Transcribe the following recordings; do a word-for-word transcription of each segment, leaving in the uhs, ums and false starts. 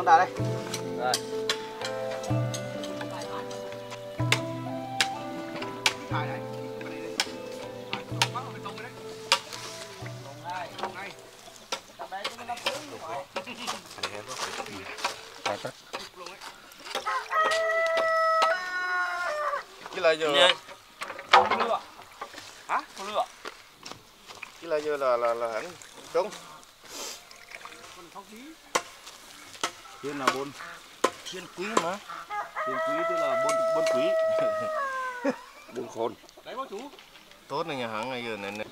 đà đây. Rồi. Cái là giờ hả? Con lửa. Cái là giờ là là là hẳn trống. Thiên là bôn thiên quý mà. Thiên quý tức là bôn bôn quý. Bôn khôn. Đấy bác chú. Tốt này nhà hàng này giờ này này.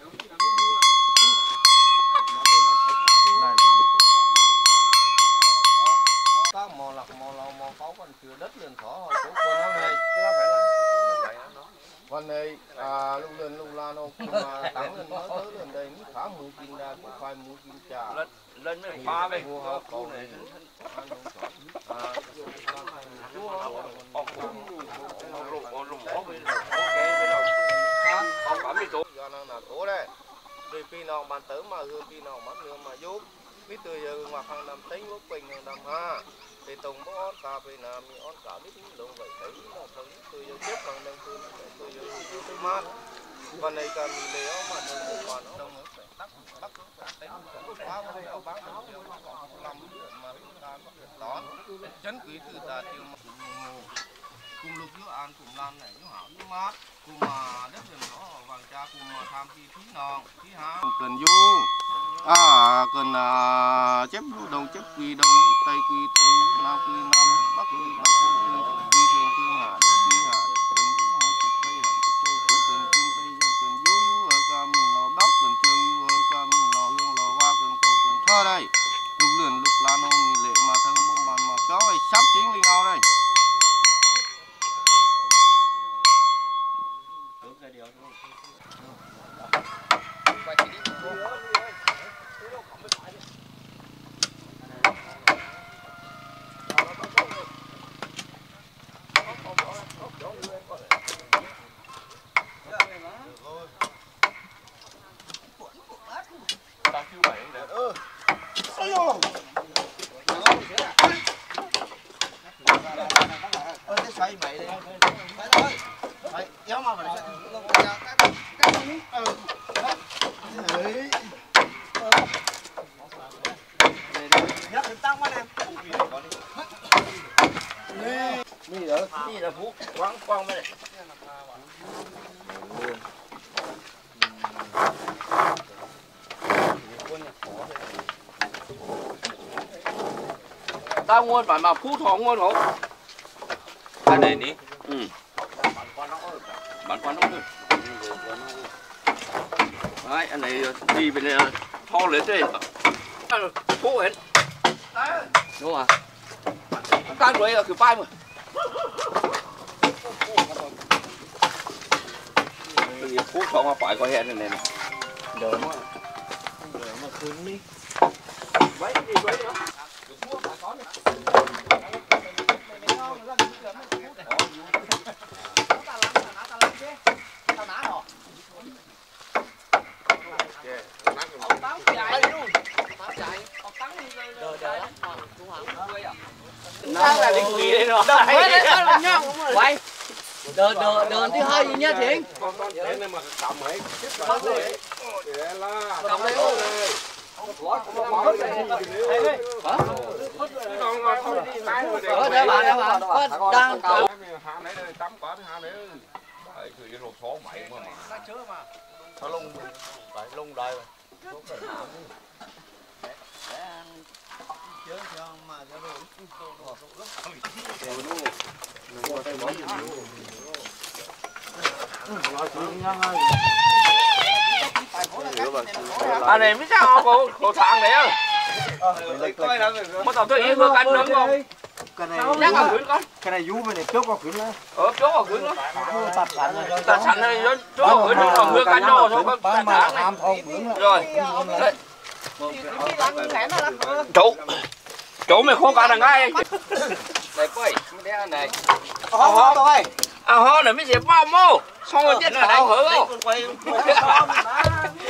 Các mò lọc mò lau mò pháo còn chưa đất liền khó chỗ quân nó này. Cái đó phải là con này à lúc lên lúc la nó mà tăng lên nó tới lên đây nó khá mua kim ra cũng phải mua kim trà. Lên lên mấy pha về. Mua hao cầu này. Do nó là cố đấy. Vì khi nào bạn tới mà hương khi nào mất nữa mà giúp. Biết từ giờ mà hàng năm tính quốc bình hàng năm ha. Thì tổng bó ón cà phê là mình ón cả biết luôn vậy thấy là thấy từ giờ tiếp bằng đồng từ từ giờ từ mát. Còn này cần để mà đừng còn nó đâu nữa phải tắt tắt tính quá mà đâu bán được làm mà chúng ta bắt được đón chấn quý từ ta tiêu cùng lục giữa an cùng lan này nó hảo nó mát cùng mà đất rừng nó vàng cha cùng mà tham chi thí non thí há cần du à cần à, chép đồng chép quy đồng tây quy tây nam quy nam bắc quy bắc quy thường thường hạ quy hạ cần du hơi chép tây hạ tây cũng cần kim tây dòng cần du du ở ca mình lò bắc cần trường du ở ca mình lò hương lò hoa cần cầu cần thơ đây lục lượn lục lan ông nghỉ lệ mà thân bông bàn mà chó ấy sắp chính linh ao đây. Xoay mày đi. Đấy thôi. Đấy, kéo mà phải lông ra cắt cắt miếng. Ừ. Đấy. Nhắc đến tăng quá em. Đi. Đi rồi. Đi là phú quăng quăng bên này. Tao nguồn phải mà phú thọ nguồn không? Cái này đi. Ừ. Bán quan không được. Đấy, anh này đi bên này thò lên trên. Phú hết. Đúng à? Can rồi là cứ bay mà. Phú thọ mà phải có hẹn này này. Đỡ mà. Đỡ mà cứng đi. Vậy đi vậy nữa. Nó là linh kỳ đây rồi. Quay. Đợn đợn đợn thứ hai gì nhá Thiện. Ở đây bạn đâu bạn? Có đang hạ nãy đây tắm quả hạ nãy. Đấyคือcái lột số mày mà. Nó chứa mà. Nó lung tại lung đây rồi. Chứa cho mà cho nó anh này biết sao cô cô thằng này á mà tao tôi ý vừa canh nữa không cái này nhắc vào quyển con cái này vú bên này chốt vào quyển đó. ờ chốt vào quyển đó Tạt sẵn rồi. Tạt sẵn này chốt vào quyển đó vừa canh đâu thôi có tạt sẵn này rồi chủ chủ mày không cả thằng ai này coi cái này Hó hó thôi. à hó này mới dẹp bao mô xong rồi chết là đau hở không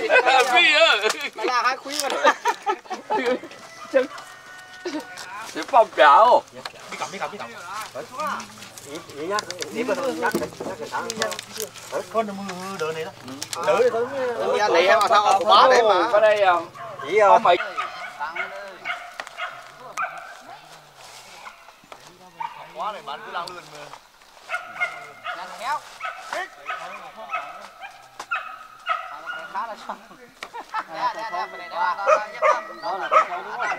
phi ơi là hai quý mà. dẹp phòng chảo. Đi cầm đi cầm đi cầm. Vậy nhá. Điểm vào thôi nhắc nhắc cái thằng. Con mưa đỡ này đó. Đỡ đi thôi. Lẹ mà sao của bá đấy mà. Cái đây à. Chỉ không mày. Quá này bạn cứ lao lươn mà. nhặt khéo. Khá là xong. Nè nè nè bên này nè. Đó là cái đúng rồi.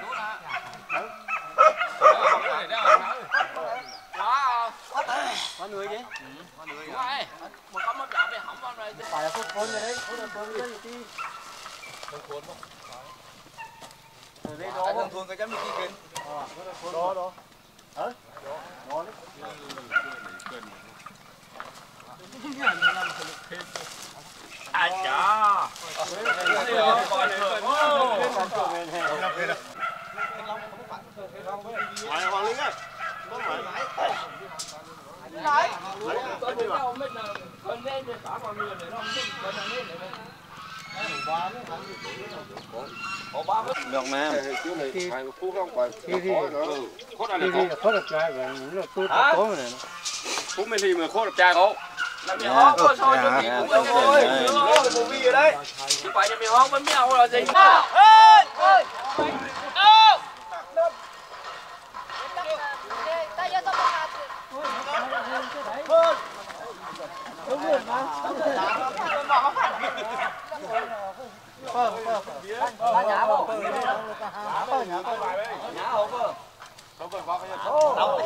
Có người chứ? Có người. Một con mất lợn bị hỏng con rồi. Phải là phun phun rồi đấy, phun là phun lên đi. Phun phun không? Rồi đây đó. Anh phun cái chấm đi kia. Ờ, đó đó. Hả? Đó đấy. À chà. Ngoài Hoàng Linh ơi. Có phải. Đấy. Có những cái ông biết là con nên cả con người này nó không biết con này nên này. Được nè. Chú này phải phú không phải. Khốt này là khốt được trai và nó tốt tốt này. phú mình thì mà khốt được trai không? Làm gì hông có soi cho chị cũng đâu thôi. Chưa một vi rồi đấy. Chứ phải cho mày hông mới mèo là gì. Ơi ơi. Ô. Ta vô tao hạt. Đúng rồi mà. Phơ phơ phơ. Nhả vô. Nhả vô. Nhả hộp vô. Không cần qua cái gì. Đâu.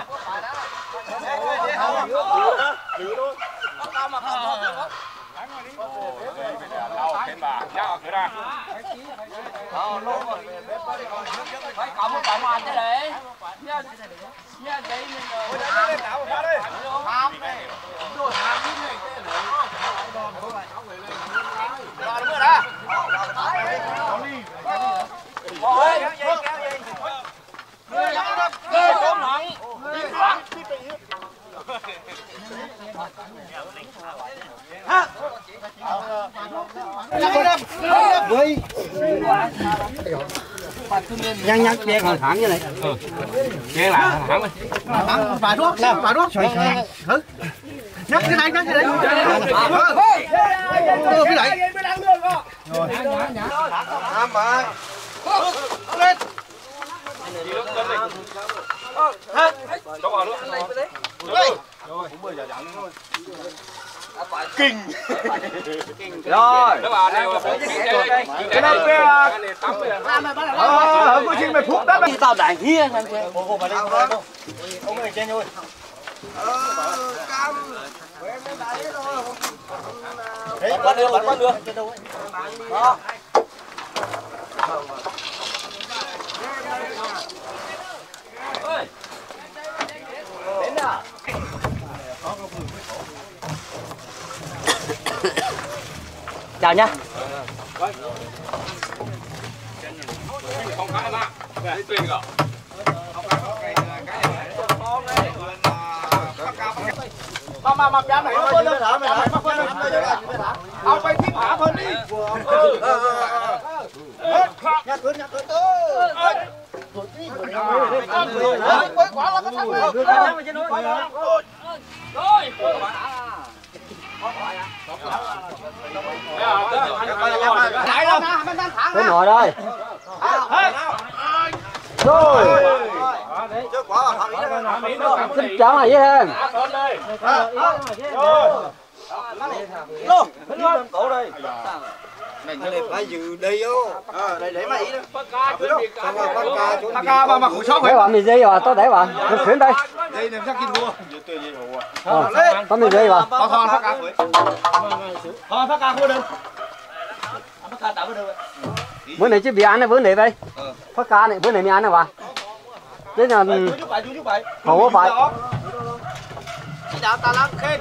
Giữ luôn. Tao mà không hộp đâu. Thêm bà, ra cửa ra. Ờ luôn rồi. Phải cộng một cộng anh chứ để. Nha. Nha chị mình rồi. Ôi đây lên đảo qua đi. Không. Rồi ham cái này thế này. Rồi đúng rồi đó. Ôi, kéo dây kéo dây. Ghê con nặng. nhăn nhăn che còn thẳng như này. Ừ. Che lại thẳng đi. Thẳng vài thuốc, vài thuốc. Xoay xoay. Thử. Nhắc cái này, nhắc cái này. Đưa cái này. Rồi. Ham bà. Lên. Hả? Cho vào nữa. Đây. Rồi, cũng bây giờ dặn thôi. Kinh. Rồi. Các bạn này là phun cái này. Cái này kia. Ờ, có chuyện mày phút đó. Tao đại Hien anh chơi. Ô, ô, bà đi không? Ông này trên thôi. Ờ, cam. Đấy, bắt được, bắt được. Đó. Ơi. Đến nào. Chào nha. Không cái mà. Đi tuyển rồi. Mà mà mà cái này nó phân lên hả mày hả? Phân lên. Ông phải tiếp hả phân đi. Ừ. Nhặt cơn nhặt cơn. Quay quả là cái thằng này. Rồi. Cái nồi đây. Rồi. Chứ quả là thằng Xin chào mày với em. Lô, cổ đây. này phải giữ đây ô. Ờ, đây để mà ý đó. Phát ca mà mà khổ sót Để bạn mì gì rồi, tôi để bạn. Mình chuyển đây. đây làm sao kinh mua. Giữ tuyệt gì hổ. Ờ, có mì gì rồi. Có thon phát ca cuối. Thôi phát ca cuối đi. Phát ca tạo được. Bữa này chứ bị ăn này bữa này vậy. Phát ca này bữa này mì ăn này bà. Thế là Chút vậy, chút vậy. khổ vậy. Chỉ đạo ta lắm khen.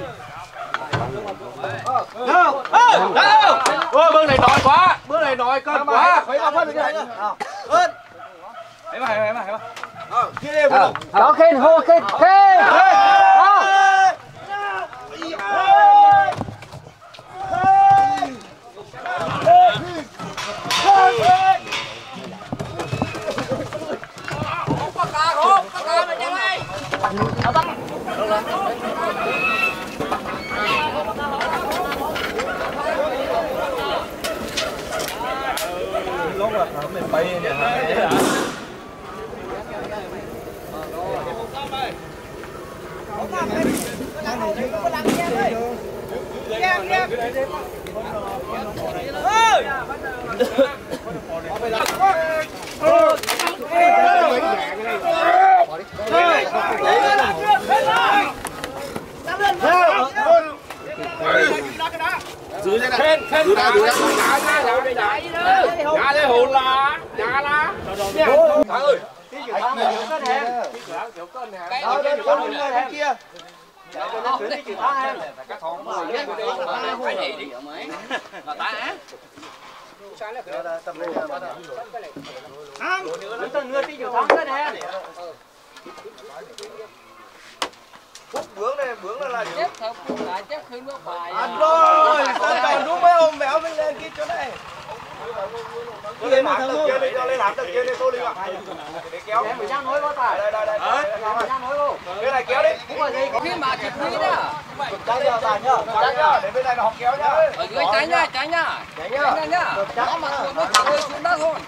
Đâu? Đâu? Ôi bữa này nổi quá, bữa này nổi cân quá. Phải ba phân rồi. Ơn. Hãy mà, hãy mà, hãy mà. Ờ, kia đi luôn. Đó khen hô khen khen. Dưới đây này. Dưới đây, dưới đây. Nhà đây hồn là, nhà là. Thằng ơi. Đâu đây con người bên kia. Phúc bướng này, bướng là là gì? Chép thật lại chép khuyên nước bài. Ăn rồi, sao còn đúng mấy ông mèo mới lên kia chỗ này. Tôi lên hạt tầng kia đi, cho lên hạt tầng kia đi, tôi đi ạ. Để kéo. Em phải ra nối có phải. Đây đây đây. Ra nối luôn. Cái này kéo đi. Khi mà chụp đi đó. Trái nhá, bà nhá. Trái nhá, để bên này nó học kéo nhá. Ở dưới trái nhá, trái nhá. Trái nhá. Trái nhá. Nó mà nó rơi xuống đất thôi.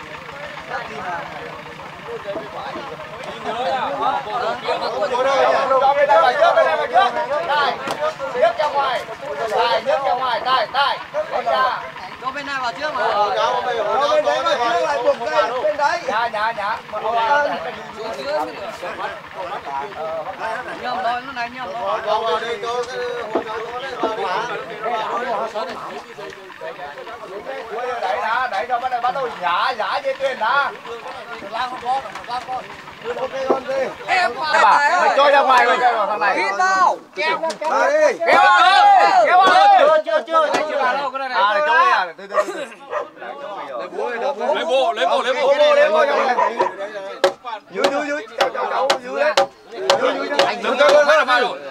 Cho bên đây vào trước, bên đây vào trước. Đây, nước ra ngoài. Đây, nước ra ngoài. Đây, đây. Cho bên này vào trước mà. Cho bên đấy vào trước lại buộc cây bên đấy. Dạ, dạ, dạ. Xuống dưới mới được. Nhầm thôi, nó này nhầm thôi. Vào vào đây, tôi hỗ trợ tôi đấy. Đẩy đã, đẩy cho bắt đầu bắt đầu nhả, nhả dây chuyền đã. Làm con con, làm con. Ok con đi. Em phải Mày trôi ra ngoài mày vào thằng này. Hít đâu. Kéo Đi. kéo ơi. Kéo ơi. Chưa chưa chưa, chưa vào đâu cái này. À, để trôi à, từ từ từ. Lấy búa lấy búa, lấy búa, lấy búa, lấy búa, lấy búa. Dưới dưới dưới, cháu cháu cháu dưới đấy. Dưới dưới dưới. Anh đứng cho nó là bao rồi.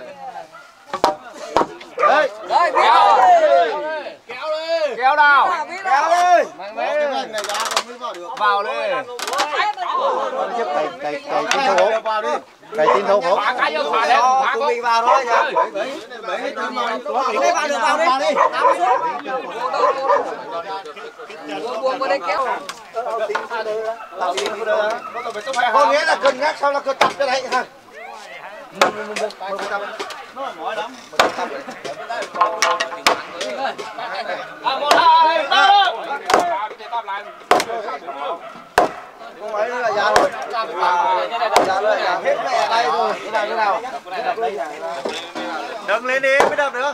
Đây. Đây, kéo đi. Kéo đi. Kéo nào. Kéo đi. Cái này ra còn mới vào được. Vào đi. Cày cày cày tin thấu hố. Cày tin thấu hố. Cái vô phá lên, phá Cùng mình vào thôi nha. Đây vào được vào đi. Buông qua đây kéo. Có nghĩa là cân nhắc sao là cân tập cái đấy ha. Nó mỏi lắm. À, một, hai, ba. Không phải là già rồi. Già rồi, già hết mẹ đây rồi. Cái nào cái nào. Đừng lên đi mới đập được.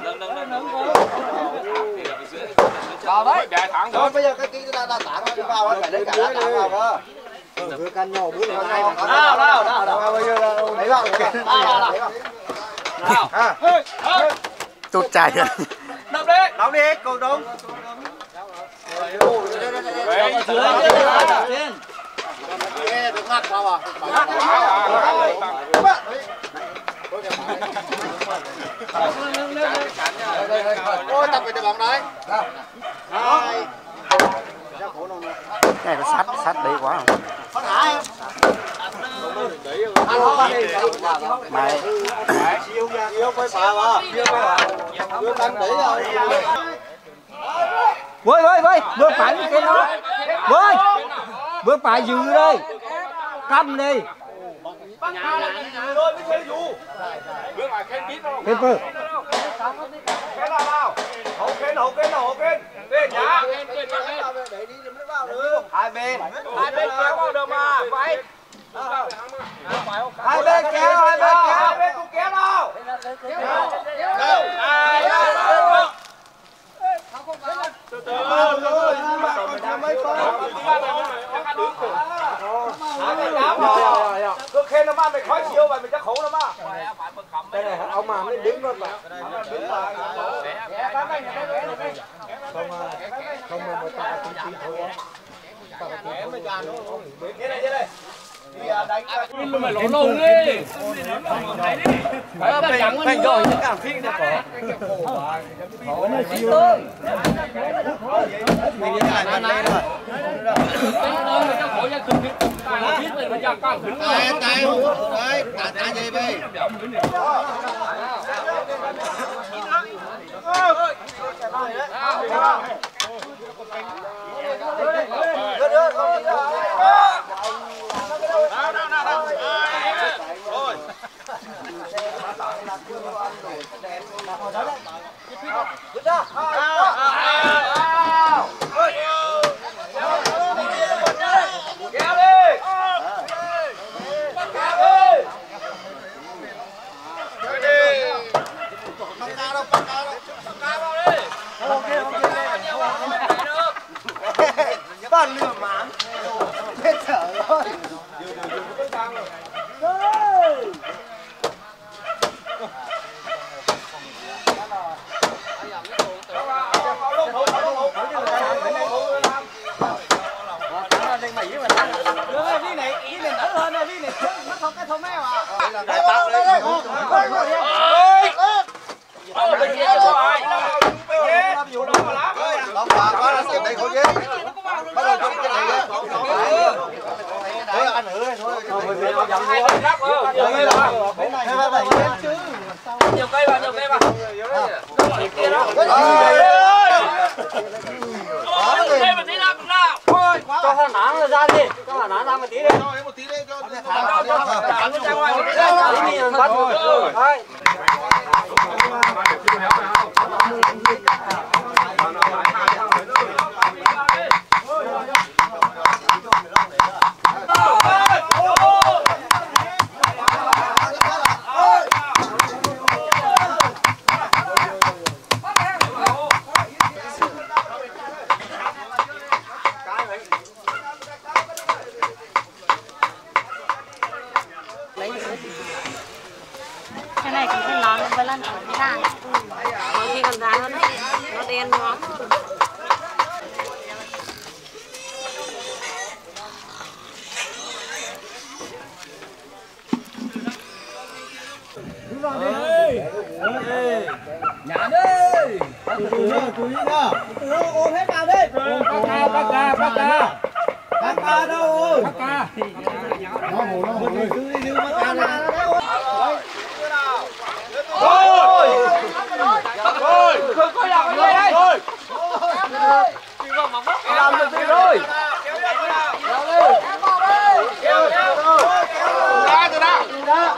Vào đấy. Rồi bây giờ cái kỹ ta ta tảng nó vào nó phải lấy cả lá tảng vào cơ. Vừa căn nhau bữa nữa nhau. Nào nào nào nào. Bây giờ lấy vào. Nào nào. Nào. Ha. Tụt chạy rồi. Đập đi. Đóng đi, cùng đúng. Nghe được ngắt vào à? Ngắt vào. Ôi tập về đội bóng đấy. Hai. Cái này nó sát sát đấy quá không? Phát hại. Mày. Siêu ra. Siêu quay phà mà. Siêu quay phà. Siêu tăng đấy rồi. Vơi vơi vơi, bước phải cái nó. Vơi. Bước phải dư đây. Cầm đi. Rồi mới chơi dù. Kêu cơ. Cái nào nào? Hậu kênh, hậu kênh, hậu kênh. Bên nhá. Hai bên. Hai bên kéo vào được mà. Vậy. Hai bên kéo, hai bên kéo. Hai bên cũng kéo nào. Đâu? Hai bên. Từ từ. Rồi, mấy con. Cứ khen nó mà mày khói chiêu vậy mày chắc khổ lắm á. Đây này ông mà mới đứng luôn mà. Đứng mà. Không không mà người ta cũng chỉ thôi. Cái này đây. Đi đánh Mày lỗ lồng đi. Phải Thành rồi những cảm phim này có. Mình đi lại mặt lên rồi. Tay tay đấy, cả tay gì đi. Đưa đưa con đi. Vứt ra. Kéo đi. Băng ca đâu, băng ca đâu. Băng ca vào đi. Ok ok. Được. Toàn lừa mán. Chết dở rồi. Đóng phá quá là tiền đây không chứ. Bắt đầu trong cái này nhé. Thôi ăn thử đây thôi. Nhiều cây vào, nhiều cây vào. Cây một tí nào cũng nào. Cho hạt nán rồi ra đi, cho hạt nán ra một tí đi. Cho một tí đây cho. Thẳng ra ngoài. Tí mình bắt được. Đấy. Cái này cũng không nón với lần ở cái đàn. Có khi còn giá hơn đấy. Nó đen ngon. Nhả đi. Chú ý nhá. Ôm hết vào đi. Bác ca, bác ca, bác ca. Bác ca đâu ơi? Bác ca. Nó ngủ nó ngủ đi. Cứ đi đưa bác ca ra đấy. Rồi. Rồi, khơi khơi làm đây đây. Rồi. Làm được gì rồi? Kéo đi. Kéo đi. Kéo kéo. Ra từ nào? Ra.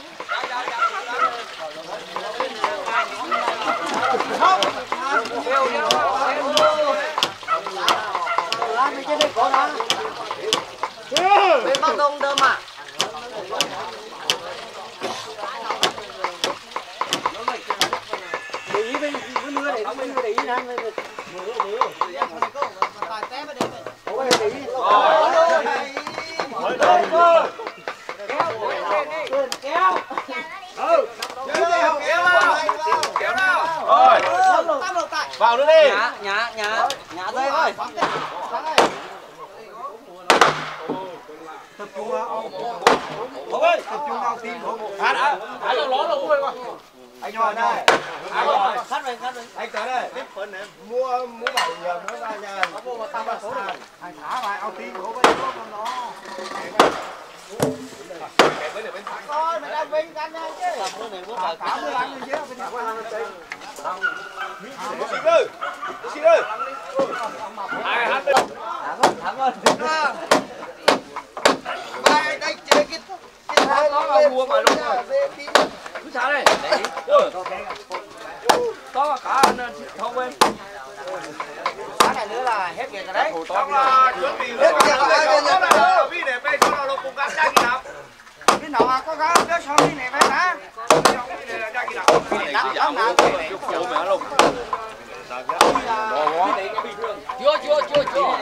Làm cái này có ra. Bên Bắc Đông đơm à? Để ý bên cứ mưa để không bên mưa để ý nè. Mưa mưa. Tài té mới đến. Ủa để ý. Rồi đâu cơ. Kéo. Kéo. Ừ. Kéo kéo nào. Kéo nào. Rồi. Vào nữa đi. Nhả, nhả, nhả. Nhả dây thôi. Tập trung vào. Không ơi, tập trung vào tim không. À đã. Đã cho nó luôn rồi. Anh nhỏ này. Cắt về, cắt về. Anh tới đây. Mua mua bảo hiểm nó ra nhà. Có mua mà tăng số này. Anh thả vào ao tim có bên đó con nó. Thôi mày đang vinh canh nha chứ. Thả mua ăn chứ bên thả qua ăn tim. Xin ơi. Xin ơi. Ai hát đi. Thắng ơi. Ai đây chơi cái cái Nó là mua mà luôn rồi. Cứ xả đây. Ừ. Có cả không bên. Cái này nữa là hết việc rồi đấy. Xong là chuẩn bị hết việc rồi. Vì để bên con nó cùng gắn ra gì nào. Cái nào có gáo cái sau đi này phải hả? Chưa chưa chưa chưa.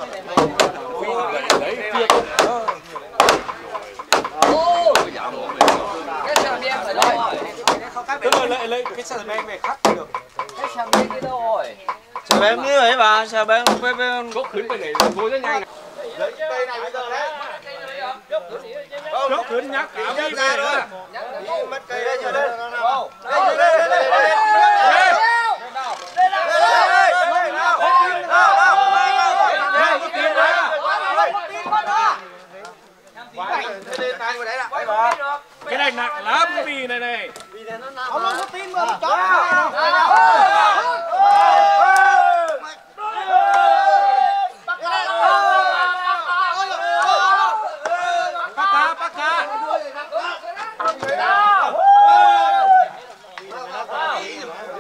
Ô, cái sàn đen ở đâu rồi? Tức là lấy lấy cái sàn đen về khắc được. Cái sàn đen kia đâu rồi? Sao bên như vậy bà? Sao bên bên bên Có khuyến bên này thôi rất nhanh. Lấy cái cây này bây giờ đấy. Chốt khuyến nhắc cả Nhắc đi ra nữa. nữa. Mất cây đây giờ đây. Đây đây đây đây đây. Cái này nặng lắm cái bì này này. Ông có tin mà chó. Bác cá, bác cá.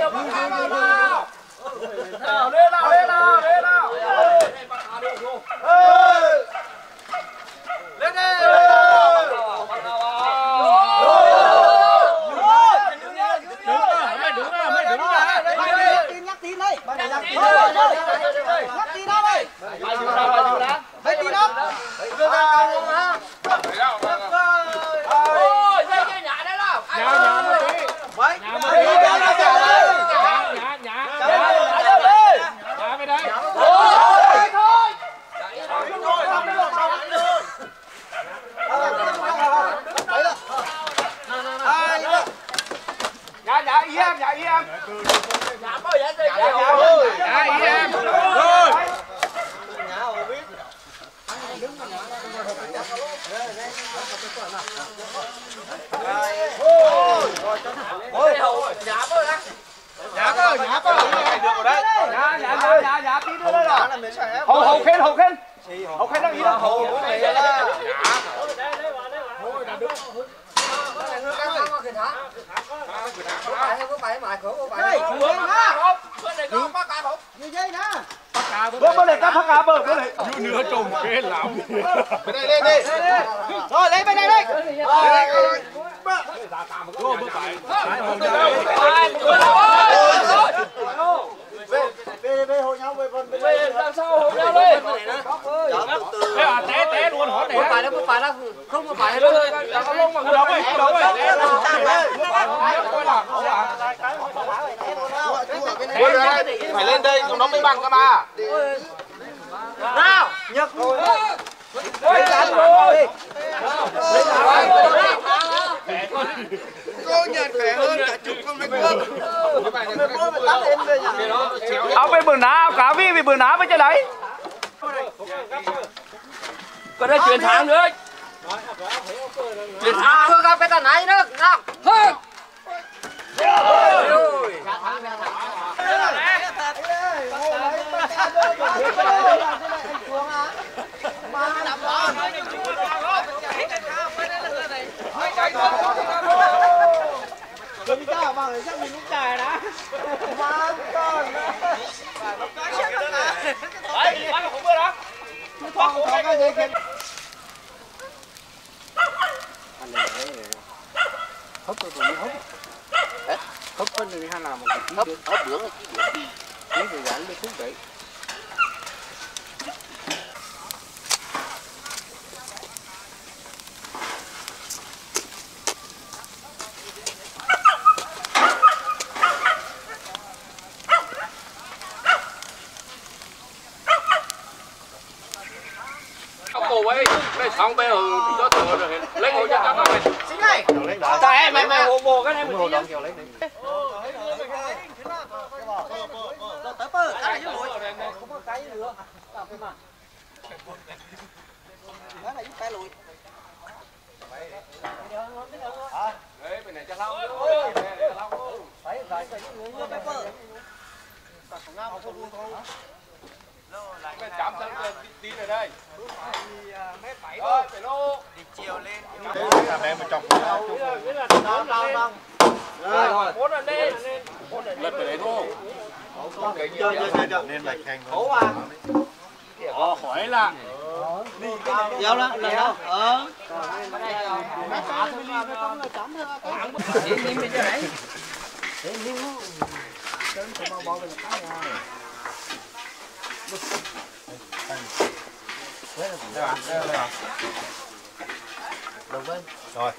Nào lên nào lên nào lên nào. Lên đi. Đứng ra, mày đứng ra. Nhắc tin đây. Nhắc tin đây. Nhắc tin đâu đây. Mày chịu ra, mày chịu ra. Mày tin đâu. Đưa ra cao luôn hả? Ôi, dây dây nhả đấy nào. Nhà nhà một tí. Mấy. Nhà một tí. Nhà nhà nhà. Nhà đây. Nhà bên đây. Thôi thôi. Nhà nhà ý em, nhà ý em. Nhả bao vậy đây. Nhà ý em. Rồi. Ôi, nhả bao đó. Nhà cơ, nhà cơ. Được rồi đấy. Nhà nhà nhà nhà nhà tí nữa đây rồi. Hậu hậu khen, hậu khen. Hậu khen đang ý đó. Hậu này là. Bữa bữa này cắt phát cá bờ bữa này. Nửa trùng cái lắm. Bên đây lên đi. Rồi lấy bên đây đây. Rồi bước phải. Về về hộ nhau về phần bên Về làm sao hộ nhau đi. Thế à té té luôn hỏi này. Không phải đâu, không phải đâu, không phải Đâu đâu. rồi, đâu có lông mà. Đâu rồi, đâu rồi. Phải lên đây, nó mới bằng cơ mà. Nào, nhấc rồi. Ôi, cắn rồi. Cô nhận khỏe hơn cả chục con mấy con. Áo bên bờ ná, áo cá vi vì bờ ná với trên đấy. Có đây chuyển tháng nữa. Chuyển sang hương gặp cái tàn này nữa. Nào. Hương. Đừng cho mà người chắc mình cũng trời đã. Mà con. Đấy, bắt không bơi đó. Thoát cổ cái gì kìa. Hấp tôi còn hấp. Hấp phân thì hay làm một cái hấp hấp bướng cái gì. Cái thì gắn với thuốc đấy. Cổ ấy, đây xong bây giờ nó thừa rồi, lấy ngồi cho các bạn. Xin ơi. Trời mày mày hồ bồ cái này mình đi. Tới bơ, cái này lùi. Không có cái nữa. Làm cái mà. Đó là giúp cái lùi. Đấy, bên này cho lau. Phải phải cái người như cái bơ. Cái chạm thân tí này đây. Mét bảy thôi, phải lô. Đi chiều lên. Làm em mà chọc. Đông đông đông. Rồi, bốn lần đi. Lật về đấy thôi. Chơi chơi chơi chơi nên lạch hành. Ố à. Ờ, khỏi là. Giao đó, lần đâu? Ờ. Rồi.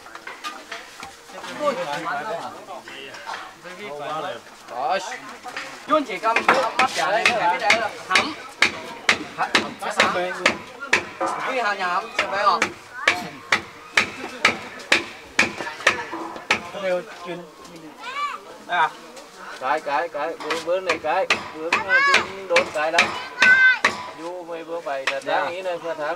Rồi. Chuôn chỉ cầm mắt trả đây cái đấy là hắm. Cái sao? Cái hàng nhà hắm, phải không? Đều chuyên. À. Cái cái cái bướm bướm này cái bướm trên đốn cái đó. Vô mấy bữa vậy là đang nghĩ này vừa tháng.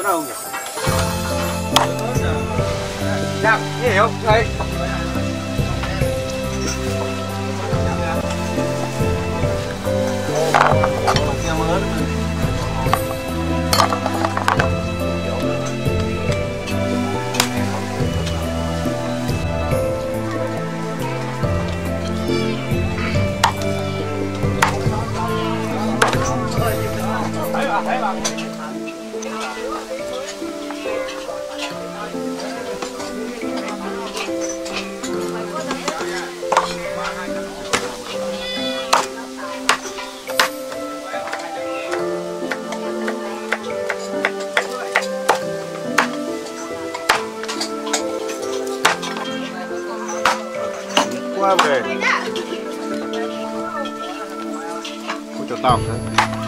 chỗ nào nhỉ? Nhạc, hiểu không? Đây. Qua về cô cho tao nữa.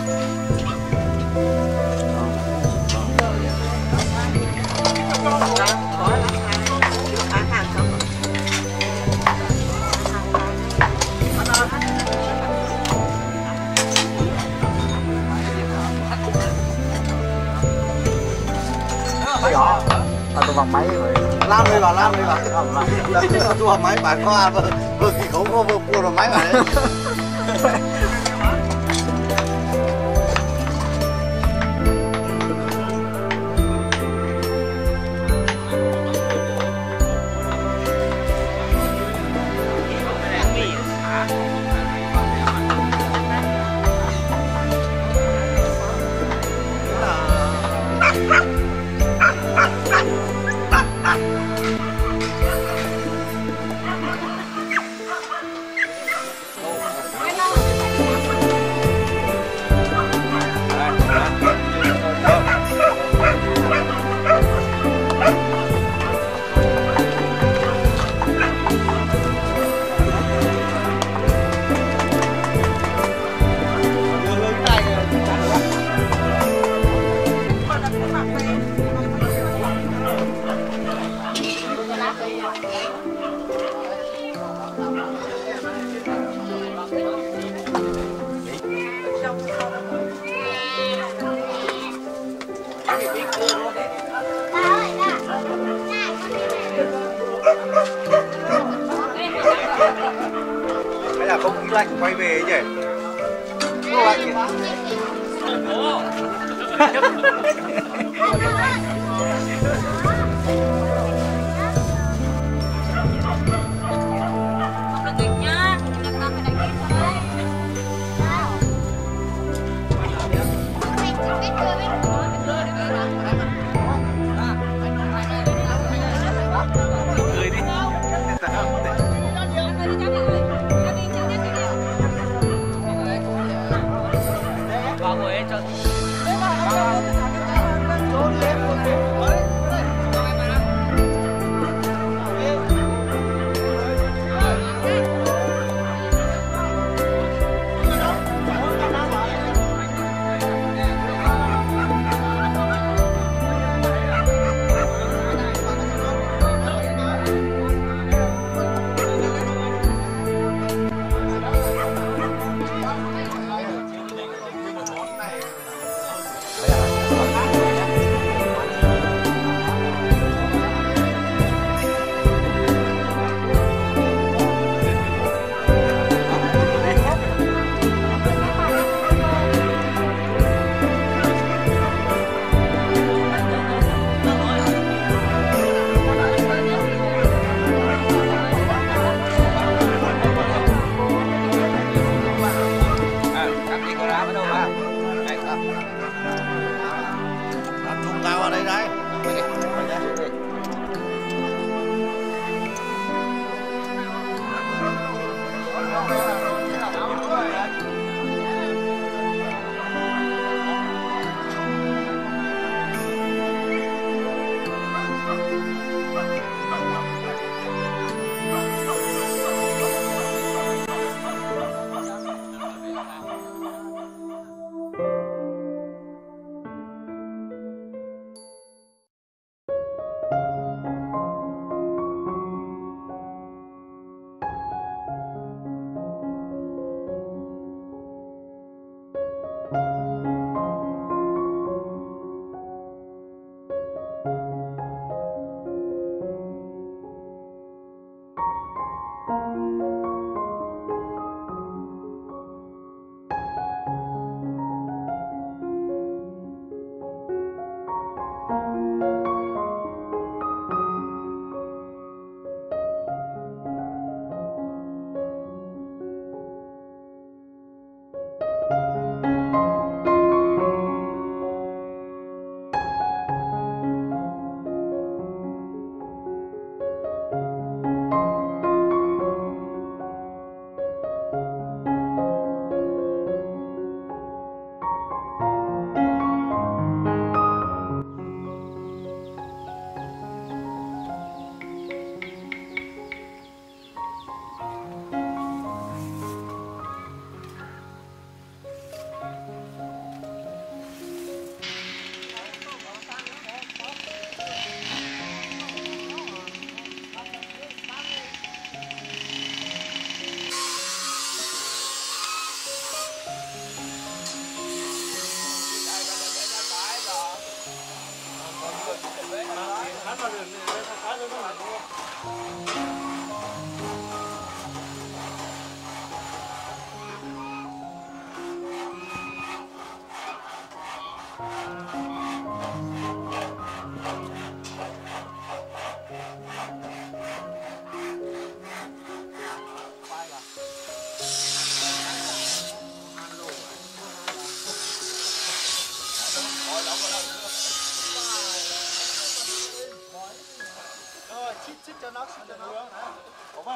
Nhỏ, à, tôi bằng máy rồi. Lam đi vào, Lam đi vào. Tôi bằng máy, bà có vừa vừa kỳ khổ vừa vừa cua bằng máy vào đấy. Hay là không khí lạnh quay về nhỉ? Không lạnh nhỉ?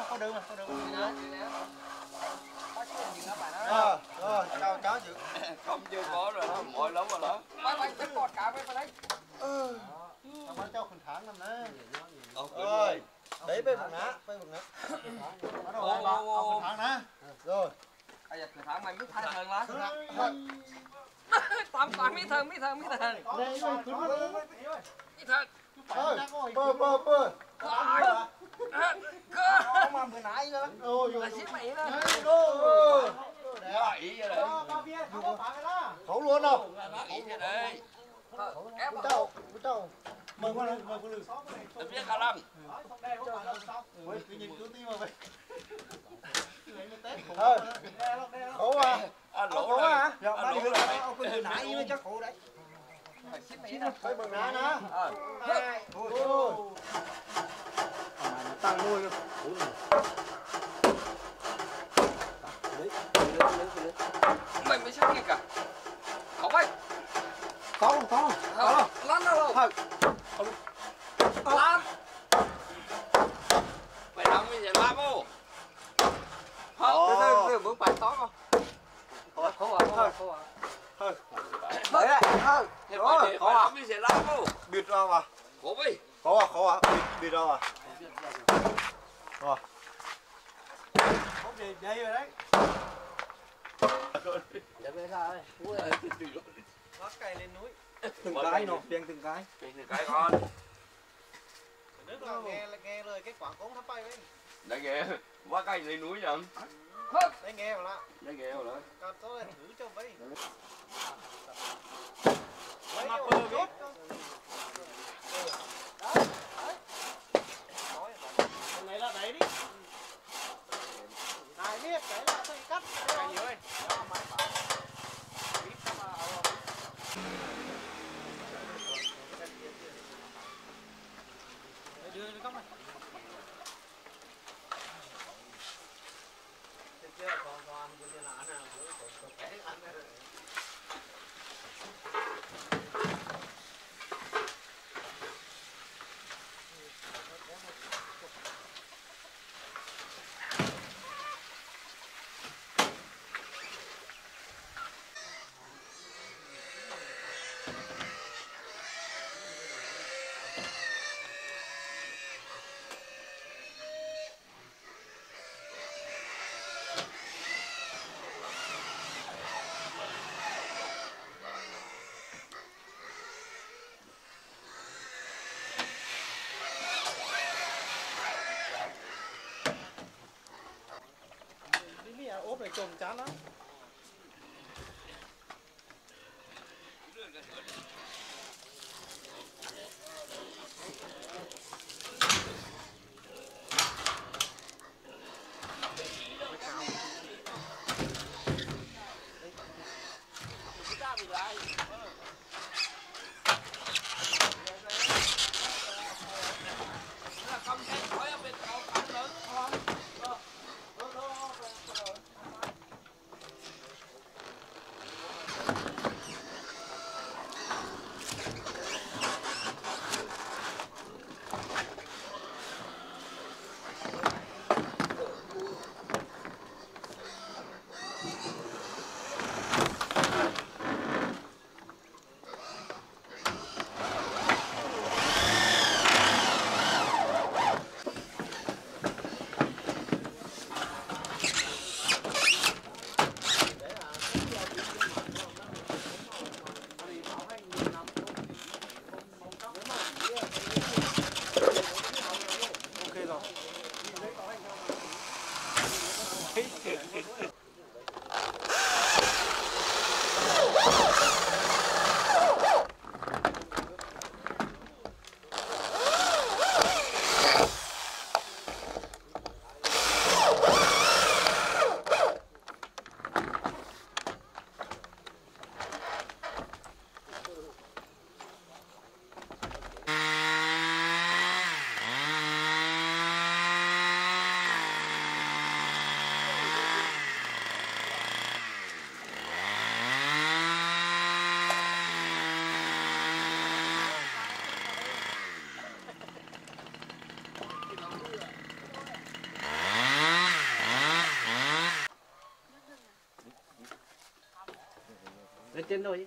có đường mà, có đường mà. Ờ, rồi, chào cháu chữ. Không chưa có rồi đó, mỏi lắm rồi đó. Bác bác cái cột cá bên đấy. Ừ. Cháu cháu khẩn tháng năm đấy. Rồi, đấy bên một ngã, bên một ngã. Bắt đầu lại vào, khẩn tháng nè. Rồi. Bây giờ khởi tháng mày biết thay thần lá. Tám tám mấy thần, mấy thần, mấy thần. Đây, đây, khẩn mắt. Mấy thần. Ơi, bơ, bơ, bơ. Cơ. Không mà vừa nãy nữa. Ôi, Là xếp mày đó. ôi. Bảy vậy đấy. Khẩu luôn đâu. Bảy vậy đấy. Ép vào. Cháu, cháu. Mời qua đây, mời qua đây. Tôi biết khả năng. Ôi, cứ nhìn cứ tí mà vậy. Thôi, khổ à. À, lỗ khổ rồi. à. À, lỗ rồi. Ông cứ vừa nãy nữa chắc khổ đấy. Xếp mày đó. Phải bừng nã nè. Ờ. Hai. Ôi. Tăng nuôi luôn. Mày mới xếp kịp cả. Có vậy. Có không? Có không? Có không? Lăn đâu Thôi. Lăn. Phải làm cái gì làm không? Từ từ từ bước bài to không? Thôi, Khổ à, khổ à, khổ à. thôi. Đấy này. Thôi. Thế Rồi, phải để khổ phải à. làm cái gì làm không? Bịt ra mà. Khổ đi. Khổ à, khổ à. Bịt, bịt ra mà. Rồi. Không gì, đây rồi đấy. Để về ra đây. Bắt cây lên núi. Từng cái nó, điên từng cái. Từng cái con. Nước là nghe nghe lời cái quả cống thắp bay đấy. Đấy ghê. Quá cây lên núi nhận. Đấy nghe rồi đó. Đấy ghê rồi đó. Còn tôi thử cho vậy. Mà bơ biết. Lấy là đấy đi. Ai biết cái là tôi cắt. Cái gì ơi? Đưa nó cốc này. Ốp này trồng chán lắm. trên thôi.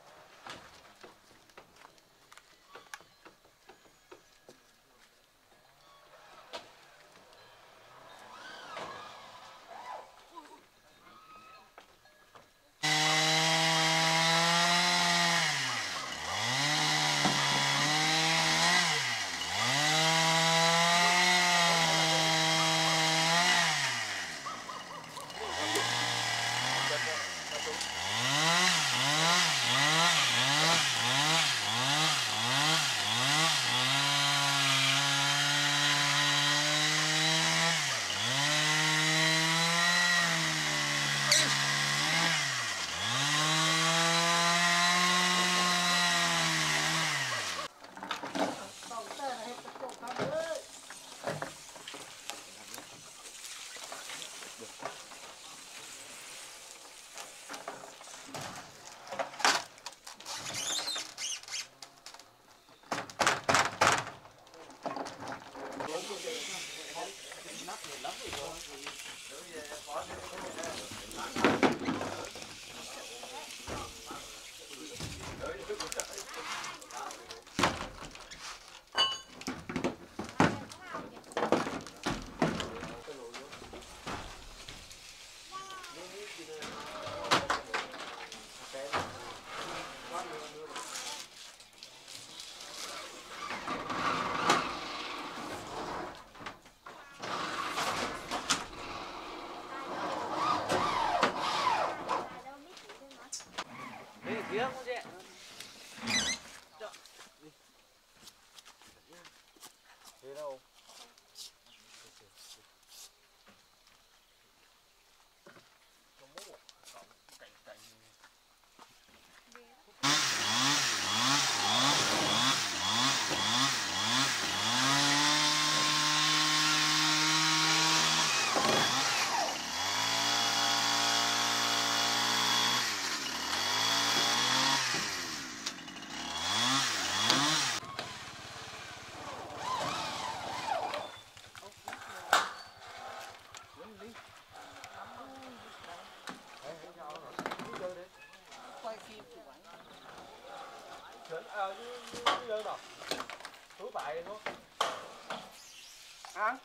À,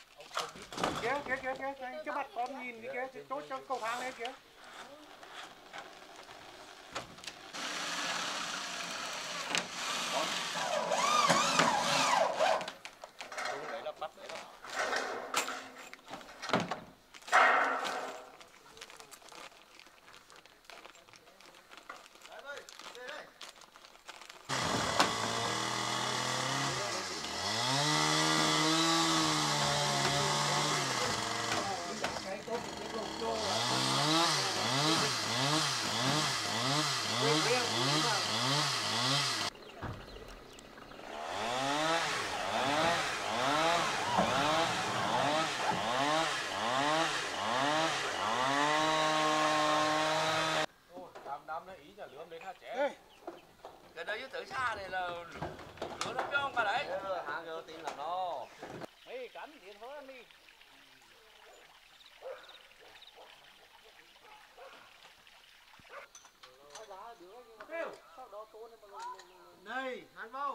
kia kia kia kia cho bắt con nhìn cái kia cho cho cầu thang lên kia. Đấy là bắt đấy đó. Cái đấy từ xa này là lửa nó không cả đấy. Hàng giờ tin là nó. Ê, cắn điện thôi anh đi. Này, ăn vào.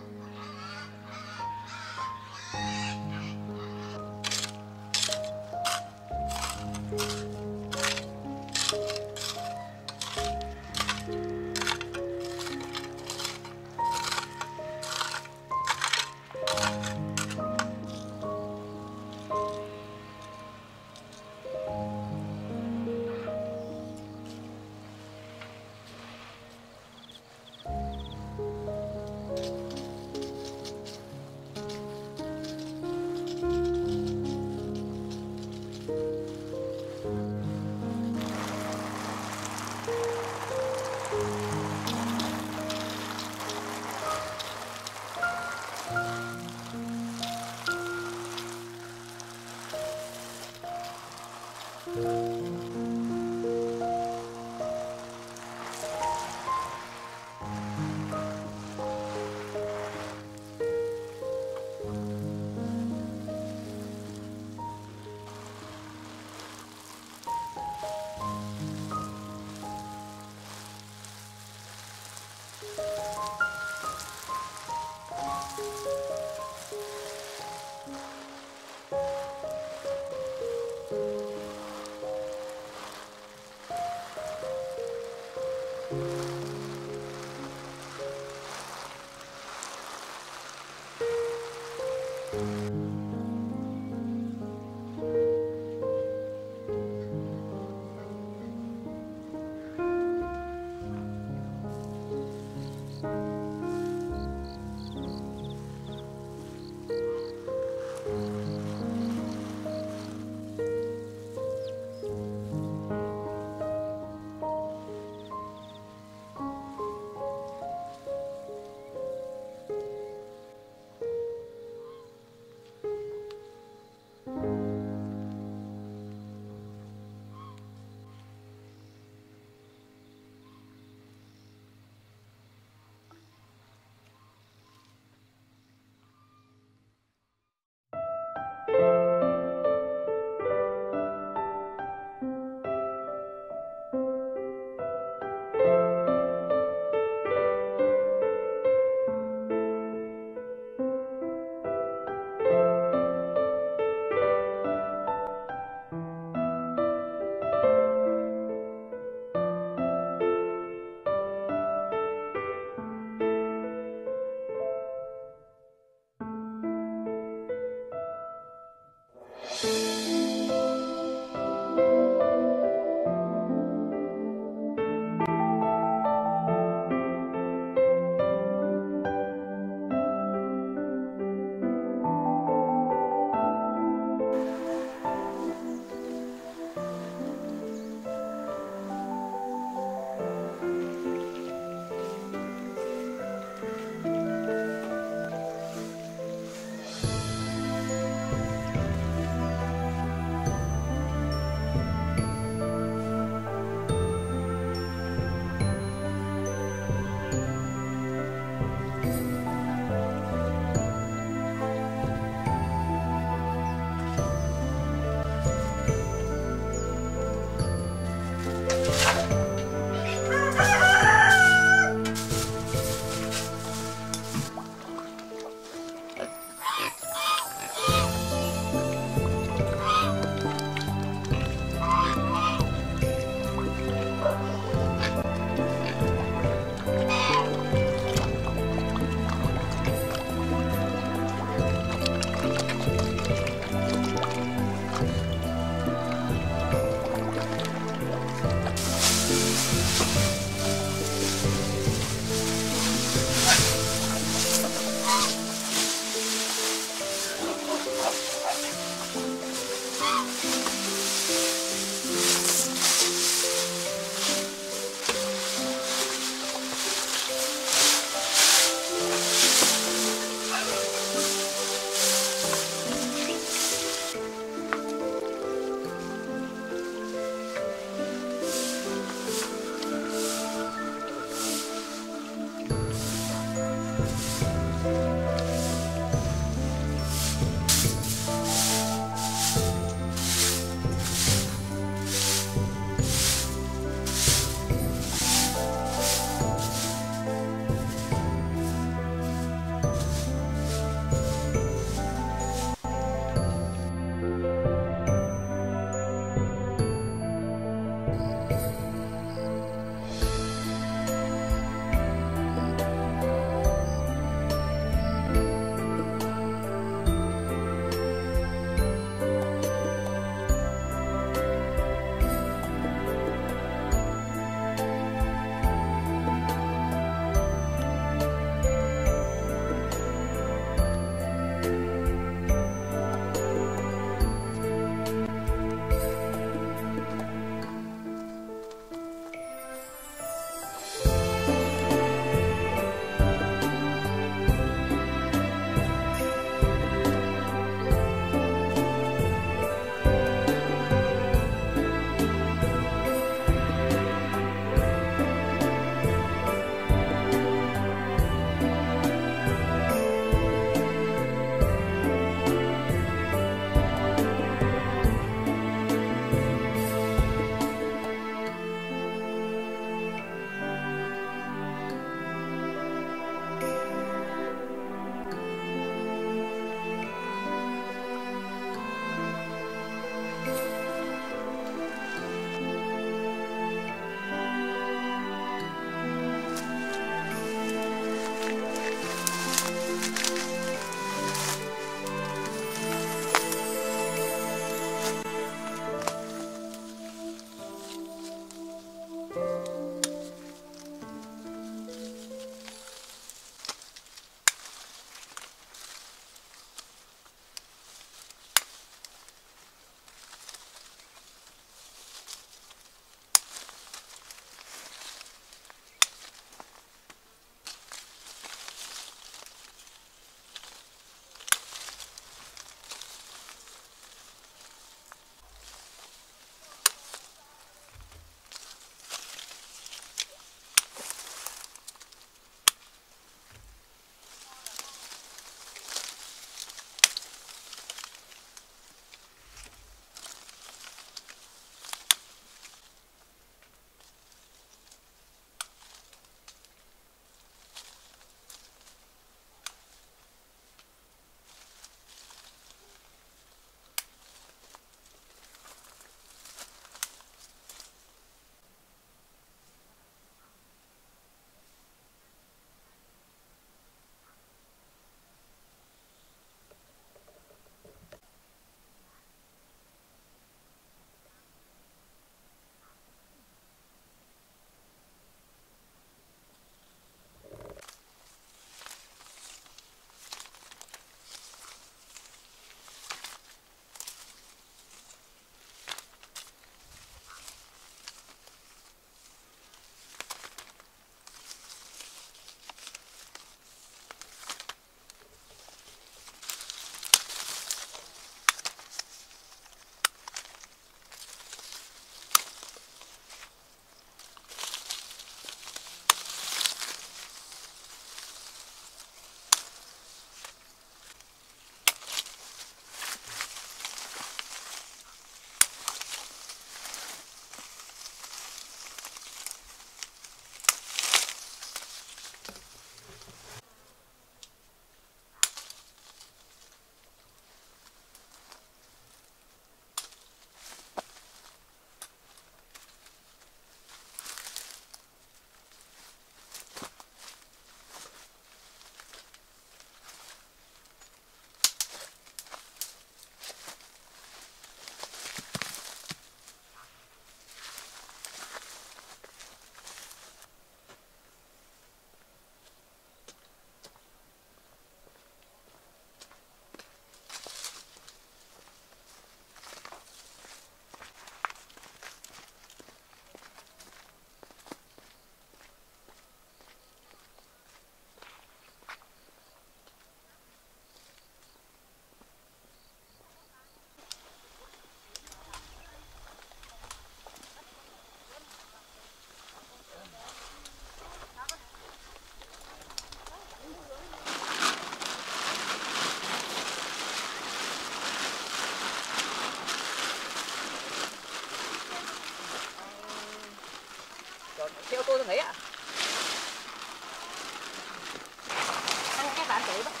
đấy bác.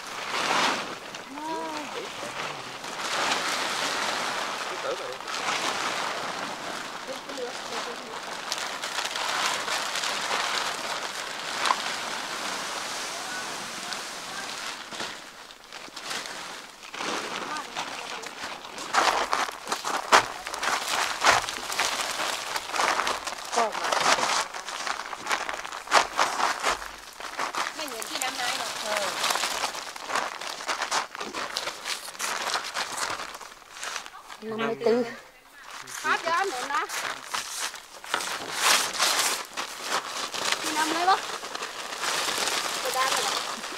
Tới rồi. năm mươi tư. Phát cho anh được đó. Đi năm lấy bác. Tôi đang rồi.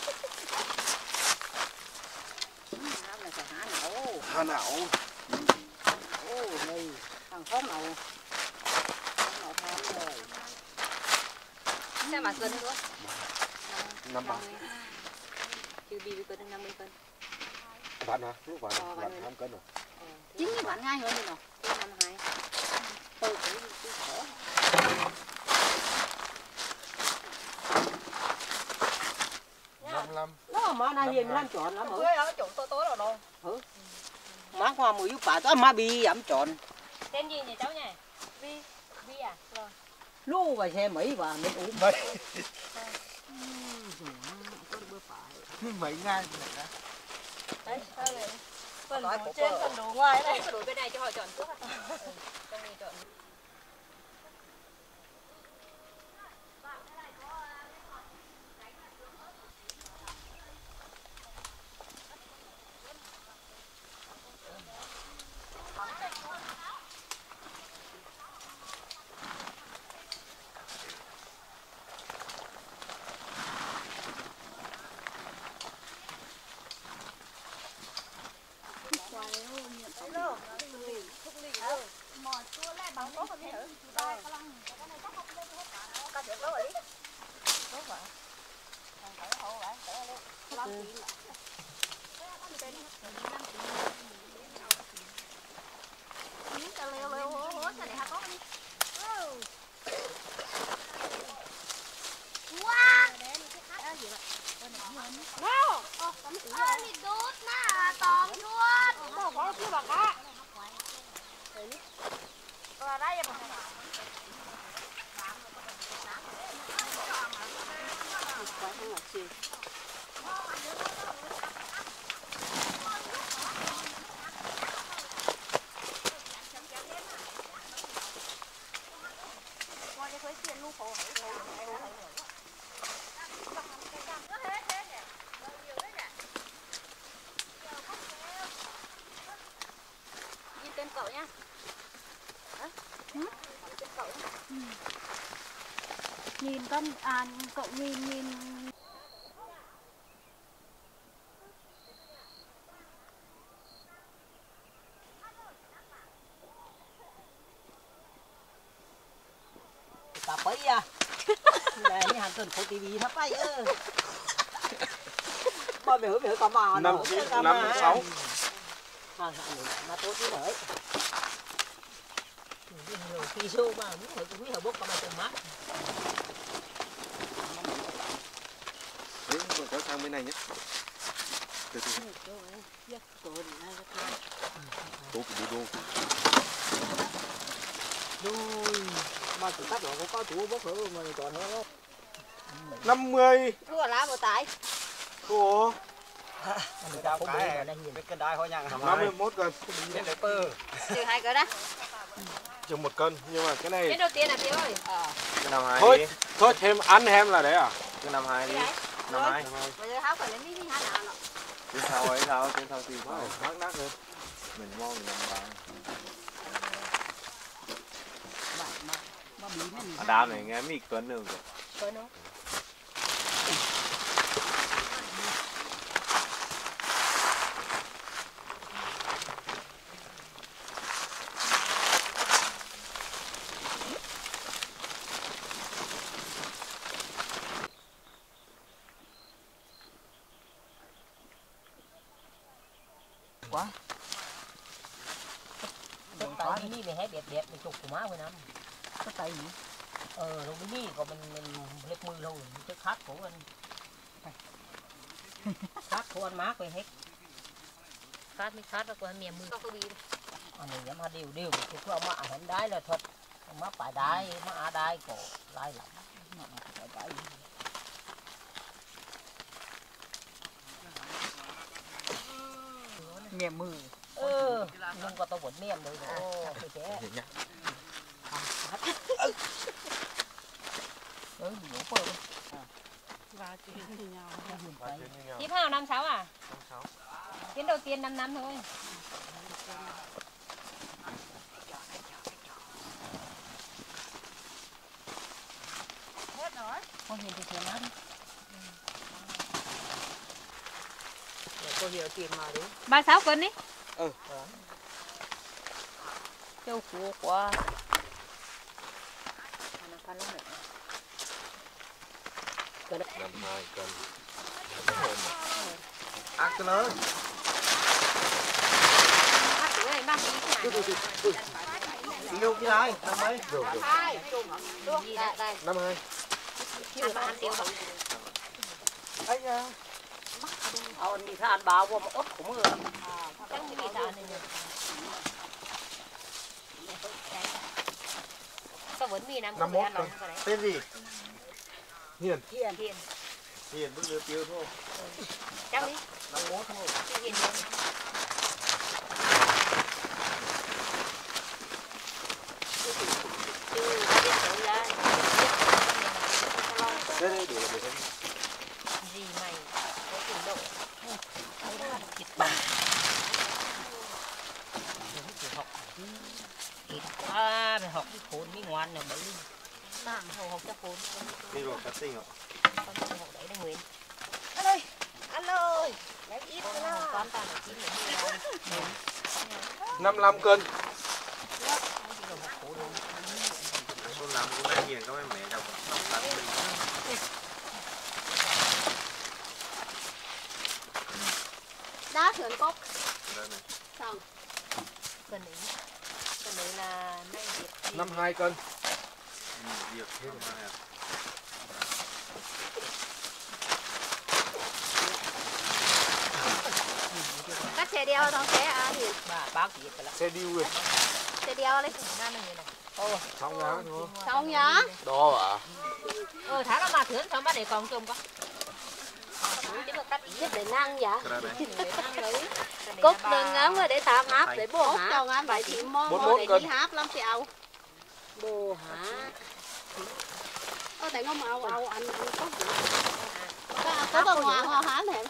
Hà não. Ô, này, thằng khóm nào. Khóm nào tham rồi. Xem mà cân nữa. Năm bao. Chưa đi với cân năm mươi cân. Bạn hả? Lúc bạn bạn năm cân rồi. Chính cái bạn ngay hơn đi nào. năm hai. Tôi cũng cũng khổ. năm năm. Nó mà na Hien làm tròn lắm hả? Quê ở chỗ tôi tối rồi đâu. Ừ. Má qua mùi giúp bà cho má bi ẩm tròn. Tên gì nhỉ cháu nhỉ? Vi. Vi à? Rồi. Lú và xe Mỹ và mình uống. Mấy ngày Đấy, sao lại phần đồ trên phần đồ ngoài này. Cái đồ bên này cho họ chọn trước à? Ừ, trong này chọn. Tên cậu nhá. Hả? Ừ? Tên cậu nhá. Ừ. Nhìn con à cậu nhìn nhìn Cà bấy à. Này như hàng tuần khổ tivi thắp bay ơ. Bao mẹ hứa mẹ hứa cà mà Năm năm sáu. Mà mà tốt chứ đấy. Nhiều khi sâu mà muốn phải quý hợp bốc cà mà từng mắt. Đấy, còn có sang bên này nhé. Từ từ. Tốt của đô. Đôi mà tự tắt nó có có chủ bốc hở mà chọn hơn không? năm mươi. thua lá một tải. Ủa. Mình cao cái cái cân đai thôi nha. năm mươi mốt cân. Đến đấy pơ. Trừ hai cái đó. Chừng một cân nhưng mà cái này. Cái đầu tiên là tiêu ơi. Ờ. Cái năm hai. Thôi, thôi thêm ăn hem là đấy à? Cái năm hai đi. Năm hai. Bây giờ háo phải lấy miếng hai nào nọ. Trên sau ấy sao? Trên sau tìm phải nát nát hơn. Mình mong mình làm bài. Ở đám này nghe mì tuấn được rồi. Tuấn không? Quá. Tay mini này hết đẹp đẹp để chụp của má với năm. Cái tay gì? Ờ, rồi mini còn mình mình lép mười luôn, cái khác của mình. Phát khuôn má quay hết. Phát mới phát và qua mềm mưa không bị. Anh ấy mà đều đều thì cứ mà hẹn đái là thuật. Má phải đái, má á đái cổ đái lắm. mềm mưa. Ừ, nhưng có tao vẫn mềm đấy. Ô, cái thế. Ừ, nhổ phơ. Và chuyện thì nhau. Tiếp hào năm sáu à? Năm sáu. Tiến đầu tiên năm năm thôi. Hết rồi. Con nhìn thì tiền lắm. Cô hiểu tiền mà đấy. ba mươi sáu cân đi. Ừ. Châu cua quá. năm hai cân. Ăn cái lớn. Bắt cái này mang đi cái này. Yêu cái này, năm mấy? Gì đây đây. Năm hai. Ăn ba ăn tiêu không? Anh à. Ông đi than báo qua một ớt của mưa. Chắc bị sao này nhỉ? Có vẫn mì năm Năm mốt rồi. Tên gì? Hiền. Hiền. Hiền. Hiền bây giờ tiêu thôi. Chắc đi. Năm mốt thôi. Hiền. Đây đây để để gì mày có trình độ Thịt bằm. À, phải học cái khốn mới ngoan rồi bấy. làm hầu học cho khốn. đi rồi cắt tinh ạ. Con hầu đấy đây Nguyễn. Anh ơi, anh ơi, lấy ít nữa. Con ta là chín mươi. năm mươi lăm cân. Số năm của anh Hiền có mấy mẹ đâu. Đá thượng cốc. Đây này. Xong. Cần đấy. Cần đấy là nay Việt. năm mươi hai cân. Ừ, Việt thế mà à. Cắt xe đeo xong xe à Hiền. Bà báo gì phải là Xe điêu rồi. Xe đeo đấy. Ra này này. Ô, Xong nhá đúng không? xong nhá. Đó à. Ừ, thả nó mà thưởng xong bắt để còn chung con. Chứ để năng vậy? Để năng đấy. Cúc đừng ngắm rồi để tạm hấp để bố hả? Cho ngắm vậy thì mò mò để đi hấp lắm kẹo. Bồ hả? Ơ tại nó màu ầu anh anh có gì? Có có ngoà ngoà hả thèm.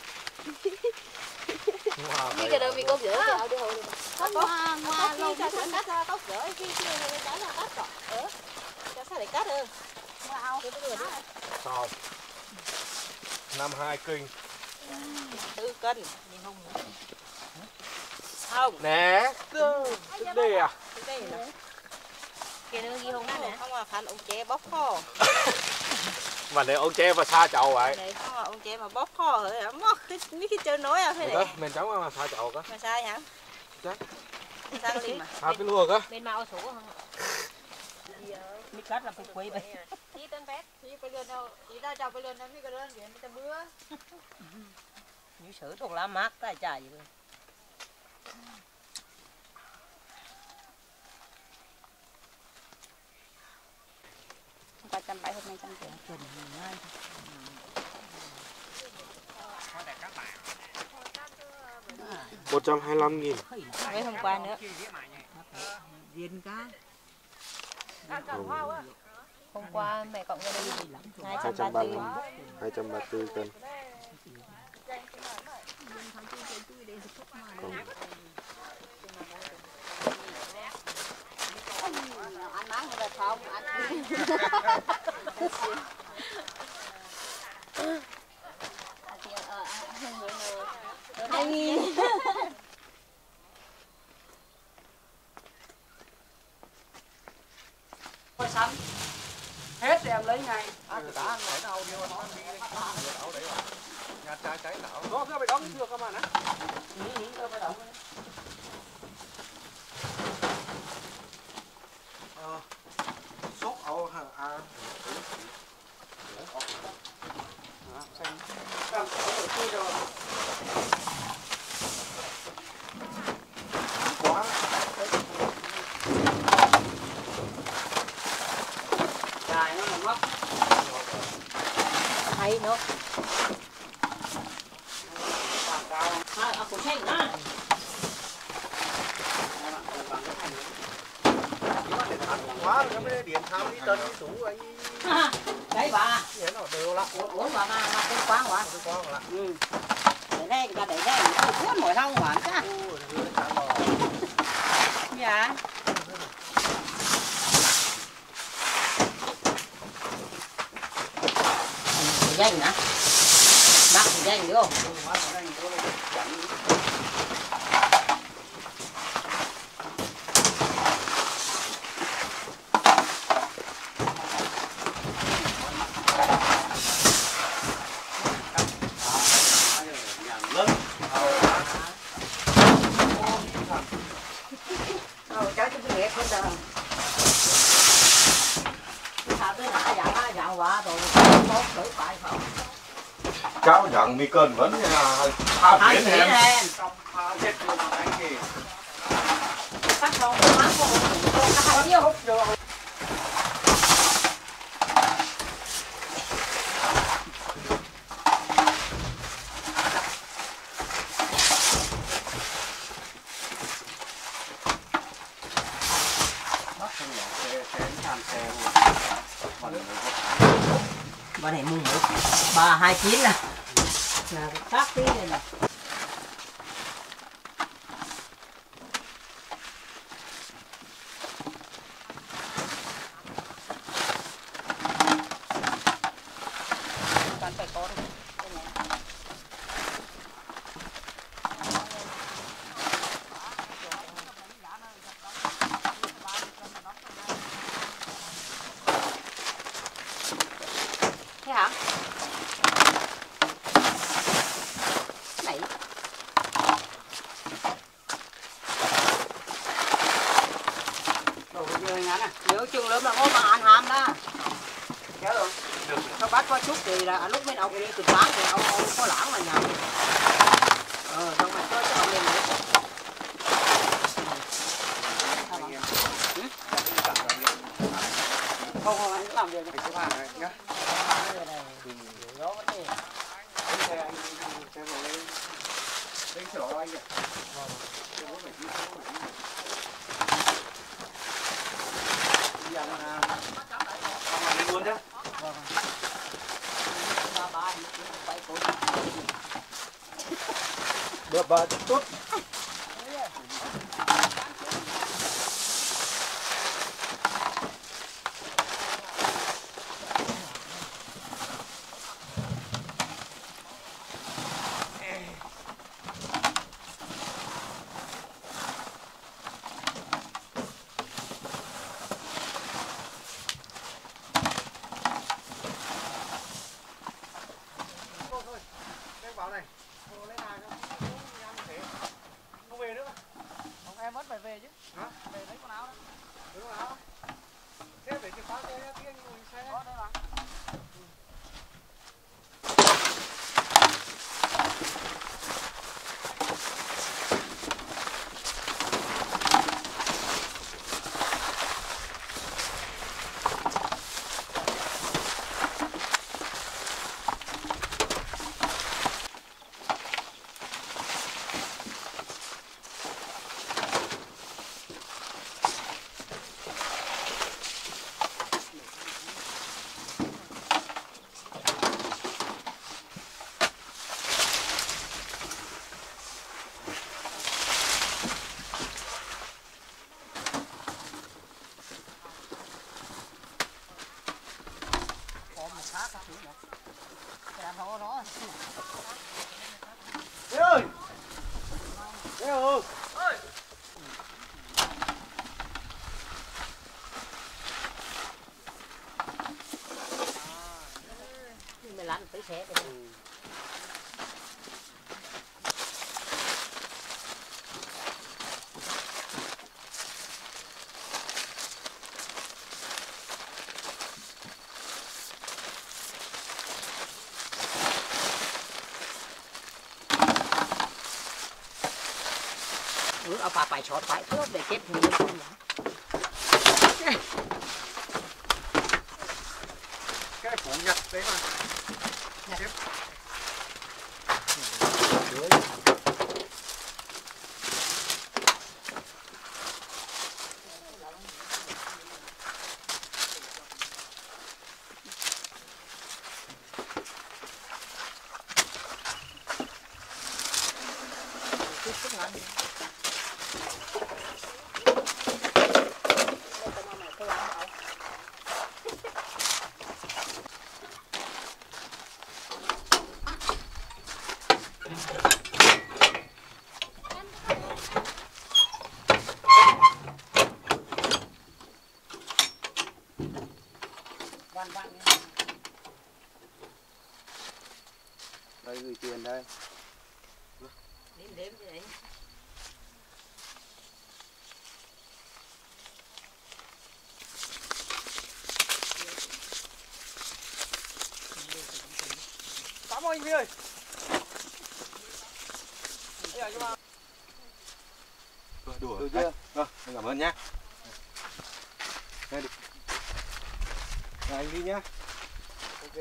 Như cái đường mình có rửa kẹo đi hồi. Có ngoà ngoà lâu cho cắt ra tóc rửa khi khi người ta là cắt rồi. Ờ. Cho sao để cắt hơn. Wow. Sao? năm mươi hai cân. tư cân. Không. Nè. Tức đi à? Kia nó ghi không nát nè. Không mà phản ông chế bóp kho. Mà để ông che và xa chậu vậy. Đấy không mà ông chế mà bóp kho rồi hả? Móc cái cái chơi nói à thế này. Mình chẳng mà xa chậu cả. Mà sai hả? Chắc. Sao cái gì mà? Hai cái luộc á. Bên màu số không? Mít cắt là phải quay vậy. Tí tên pet, tí phải lươn đâu, tí ta chào phải lươn đâu, tí cái lươn biển ta bữa. Như sữa thuộc lá mát ta chả gì luôn. ba trăm bảy mươi trăm triệu. Chuẩn ngay. một trăm hai mươi lăm nghìn. Mấy hôm qua nữa. Viên cá. Hôm qua mẹ cộng ra đây hai hai trăm ba mươi tư. hai trăm ba mươi tư cân. Anh nói người ta không, anh hai nghìn. Coi xanh hết thì em lấy ngay. Ăn cả ăn ở đâu vô nó đi đi. Đậu để vào. Nhà trái trái đậu. Đó cứ phải đóng cái thưa các bạn á. Ừ, ừ, phải đóng. Ờ. Sốt ổ hả? À. đấy điện thao đi tân đi xuống ấy. Đấy bà. Thế nó đều lắm. Uống bà mà mà cái quán quá. Cái quán lắm. Ừ. Để đây người ta để đây nó cuốn mỗi hông bán chứ. Dạ. Danh hả? Bác thì danh vô. Cháu dặn mi cơn vẫn tha phiến em. Cắt không, cắt không, cắt hai điêu. Bà này mua một ba hai chín nè, là cắt tí này nè. Thế hả? Này. Đồ bây giờ ngắn à. Nhớ chừng lớn là ngô mà ăn hàm đó. Kéo rồi. Sao bắt qua chút thì là lúc bên ông đi từ bán thì ông, ông có lãng mà nhầm. Ờ, xong rồi cho cho ông lên nữa. Không, không, anh làm việc này. Số hàng này nhá. Đó vấn đề. Xe anh xe vào đây. Đây chở anh ạ. Vâng. Xe bốn bảy chín sáu bảy. Đi ăn à. Ăn lên luôn nhá. Vâng. Ba ba đi quay cổ. Được bà tốt. Bảo này, không lấy hàng không? Không về nữa. Không em vẫn phải về chứ. Hả? Về lấy quần áo đó. Lấy quần áo. Thế để chìa khóa xe kia ngồi xe. Có đây mà. Thế ơi! Thế ơi! Mày lăn tới xe đây. Ừ,เอาปลาไปช็อตไปเพื่อไปเก็บเงิน Cái phủ nhặt đấy mà. Nhặt. ngon. Đây gửi tiền đây. Đếm đếm cái đấy. Cảm ơn anh Huy ơi. Đùa được chưa? Vâng, cảm ơn nhá. Đây đi. Rồi anh đi nhá. Ok.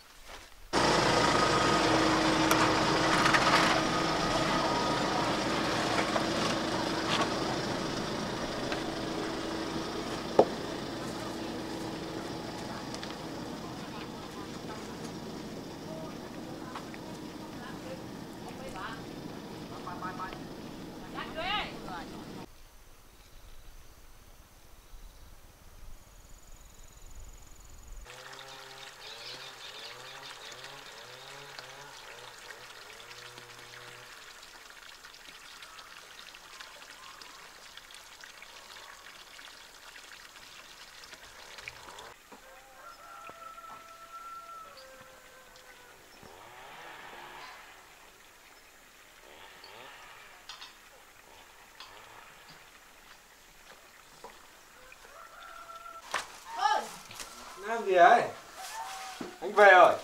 Làm gì ấy? Anh về rồi.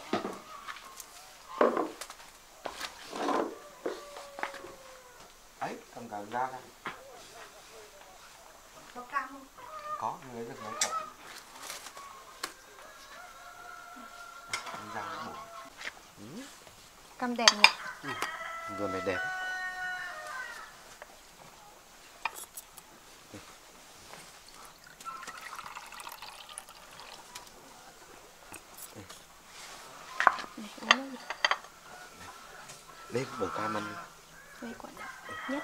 Ấy, cầm cả ra ra. Có cam không? Có, lấy được mấy cậu. Anh ra bổ. Cam đẹp nhỉ? Ừ, vườn này đẹp. Lên bổ cam ăn đi. Mấy quả nhất.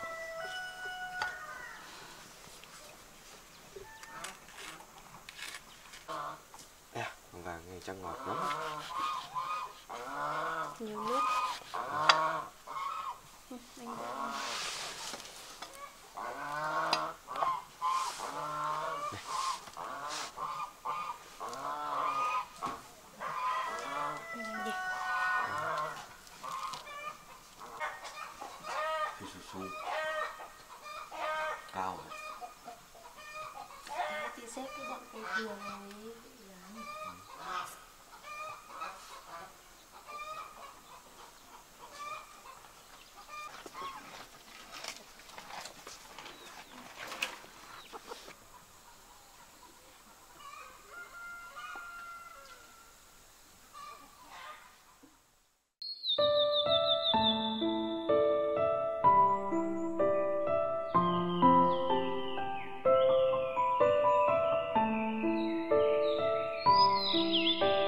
Nè, vàng này trăng ngọt lắm. Nhiều nước. Ừ, anh đã... Cao rồi. Thì xếp cái bọn cây thường ấy. Thank you.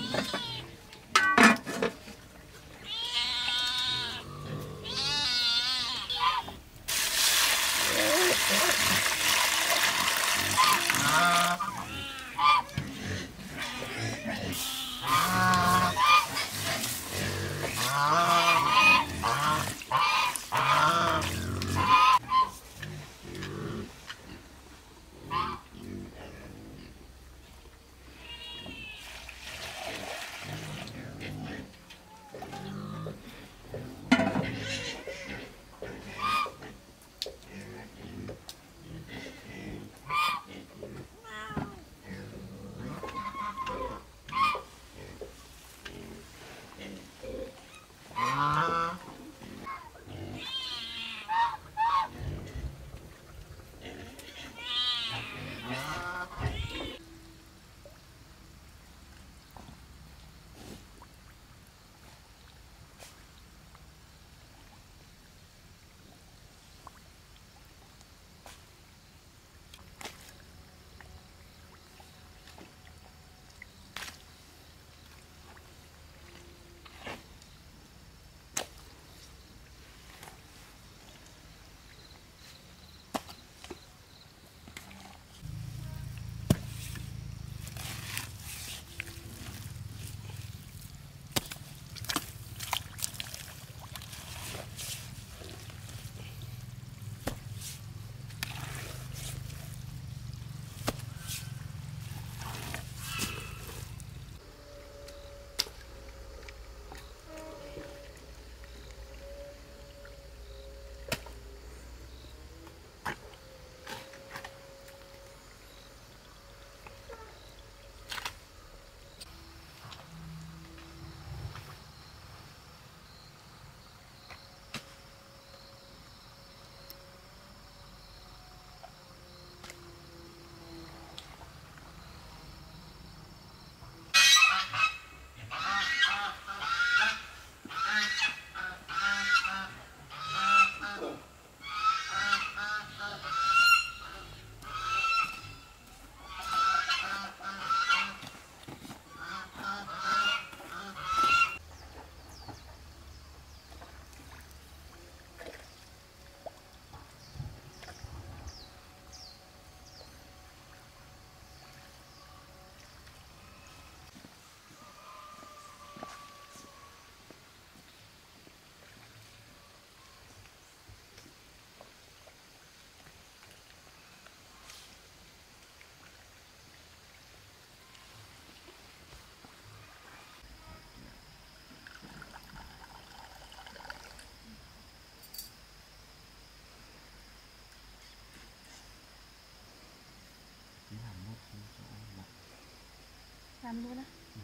Làm luôn á. Ừ.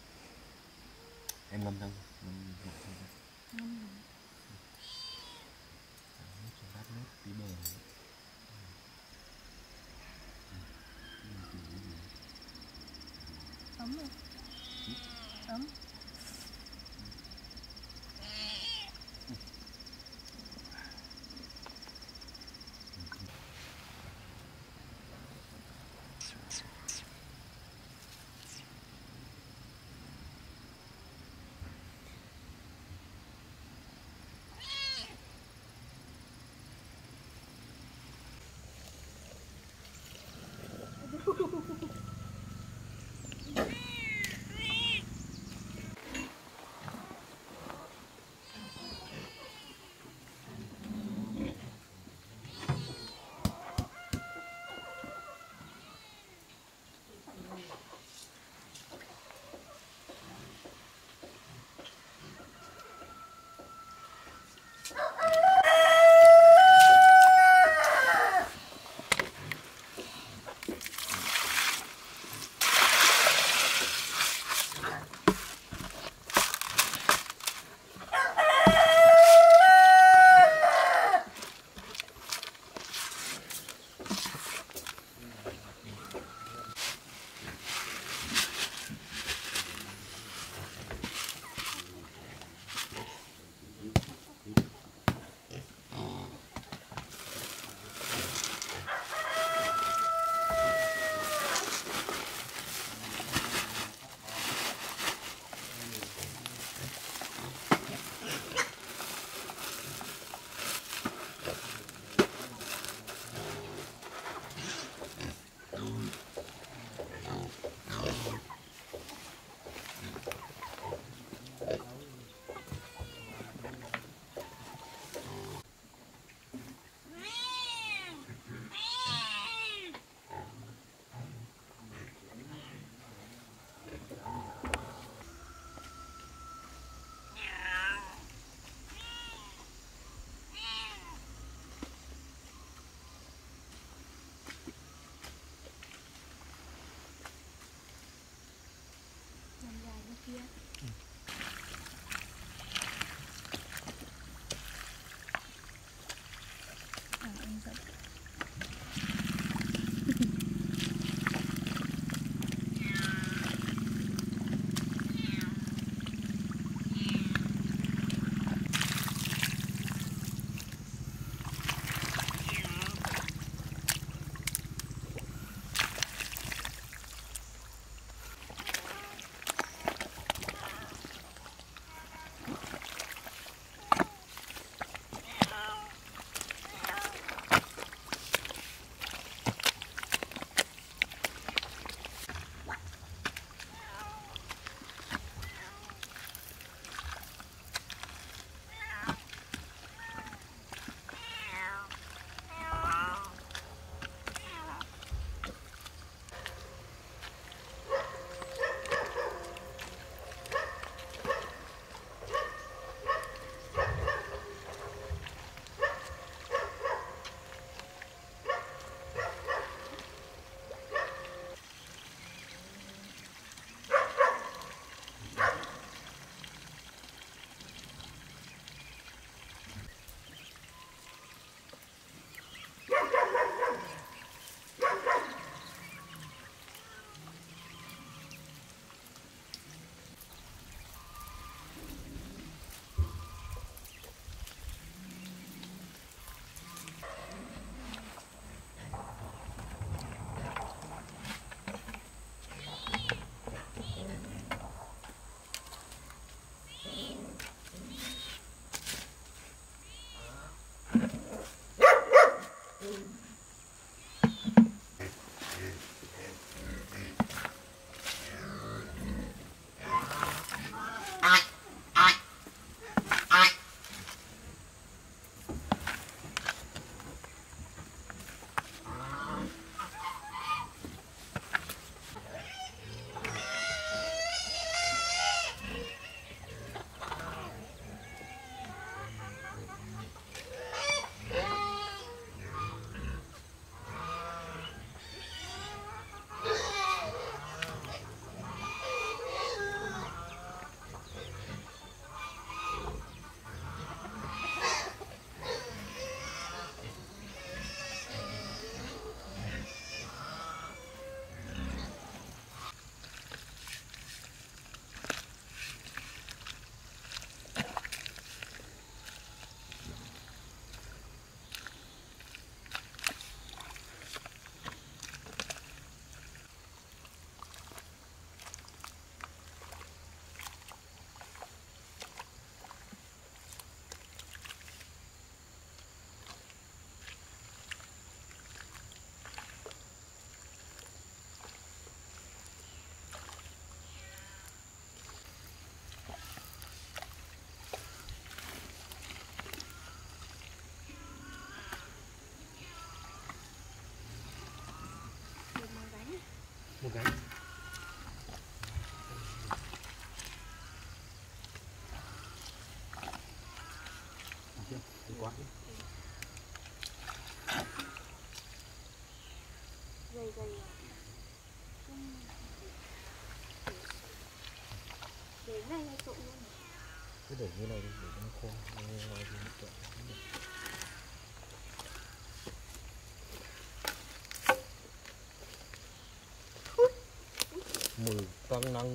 Em ngâm xong, ngâm ngâm xong rồi. Ngâm. Nước cho bát nước tí bờ. Ấm rồi. Ấm. kia. À, anh dẫn. Một cái. Chưa, quá. Dày dày à? Để ngay ngay trộn luôn. Cứ để như này đi, để cho nó khô. Mùi căng năng.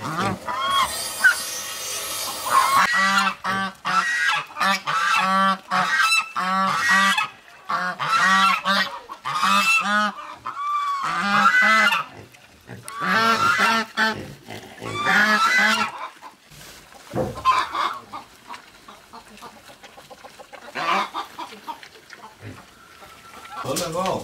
Lớn lên không?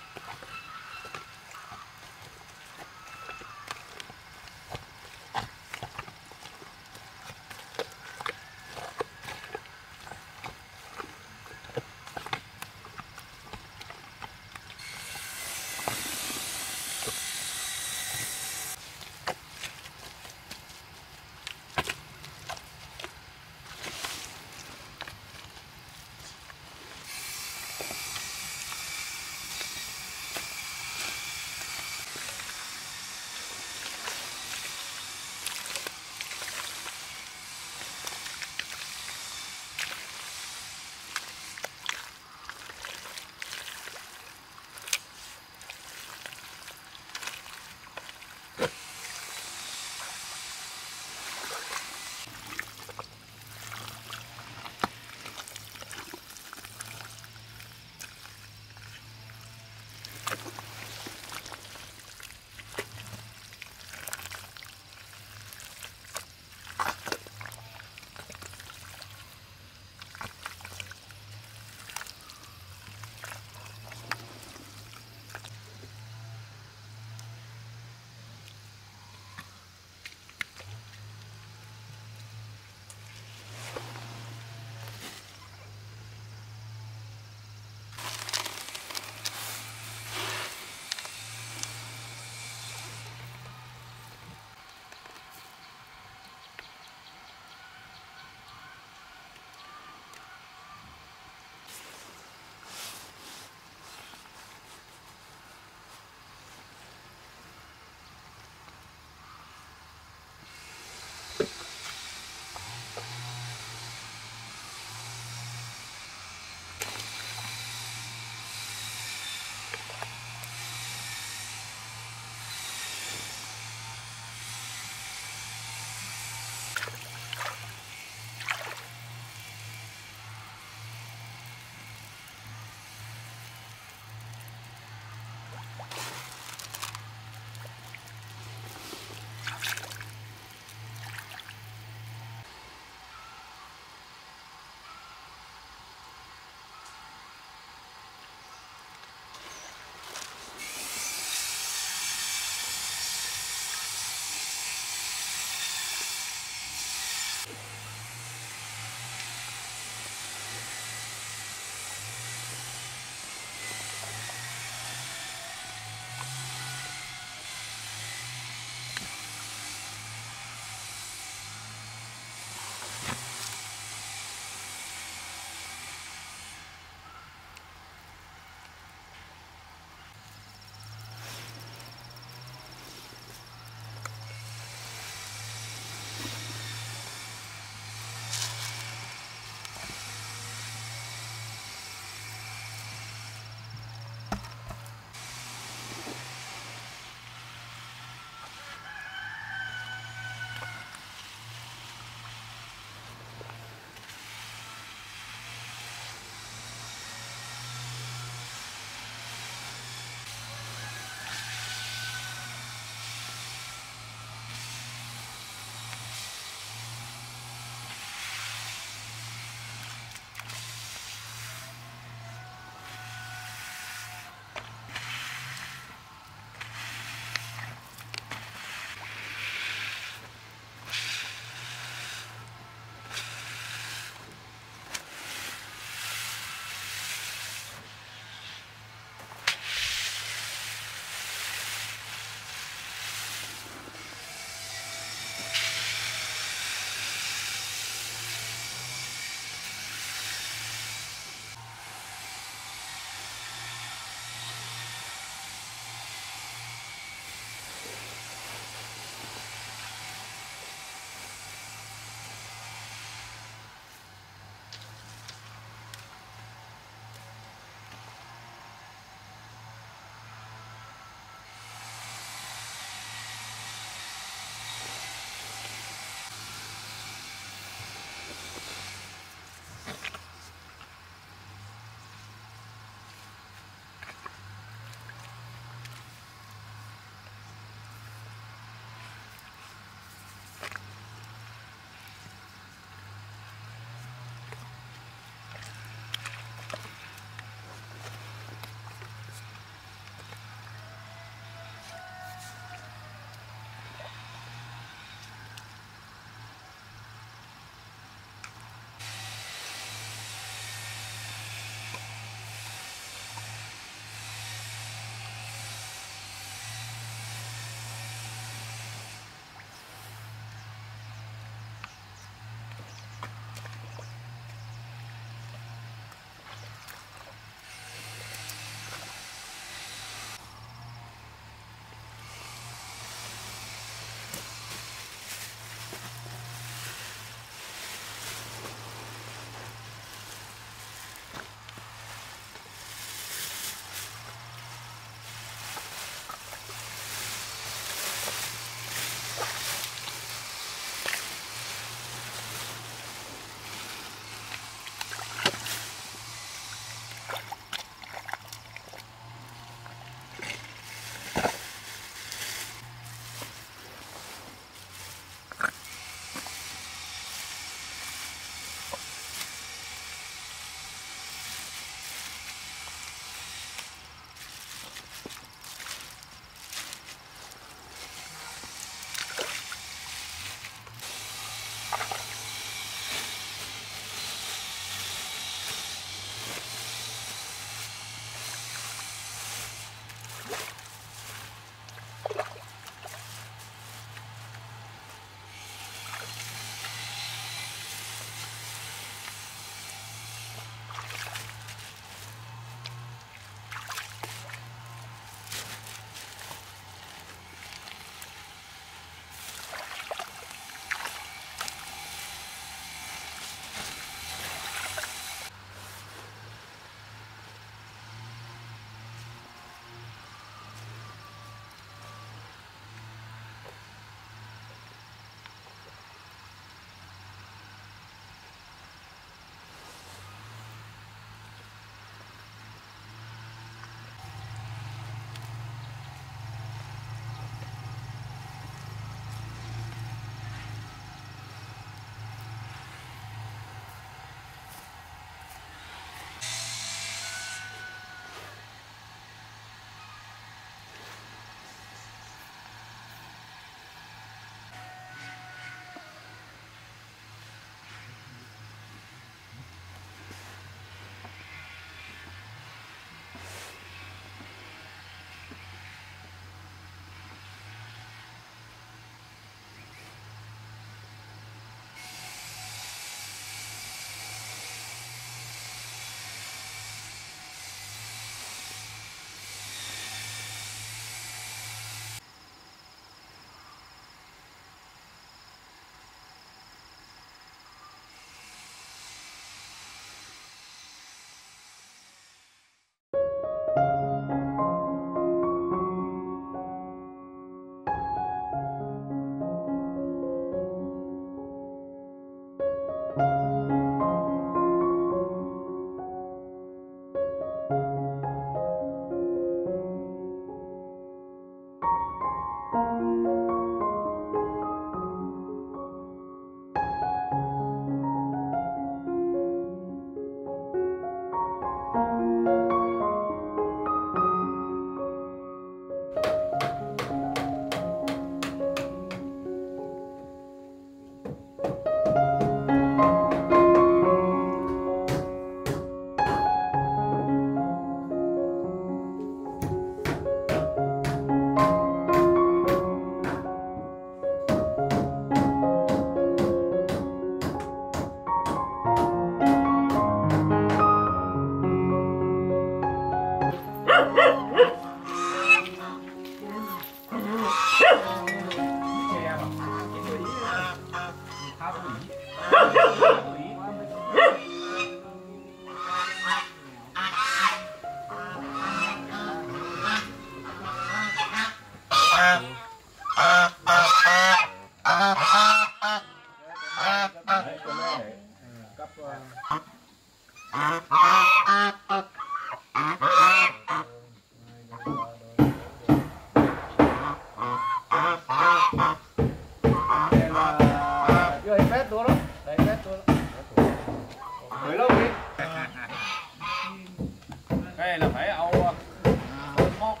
Đây là phải ao móc.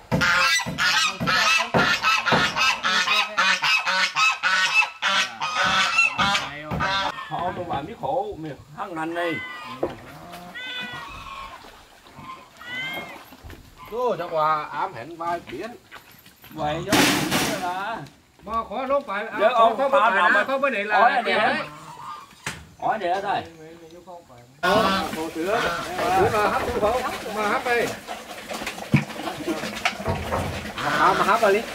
Họ tôi bạn biết khổ miệt hăng ngành đi. Chú cho quà ám hẹn vai biển. Vậy chứ là mà khó lúc phải giờ ông có mà phải mà có vấn đề là hỏi để hỏi để thôi. Hồ sữa mà hấp không không mà hấp đi à mà hấp đi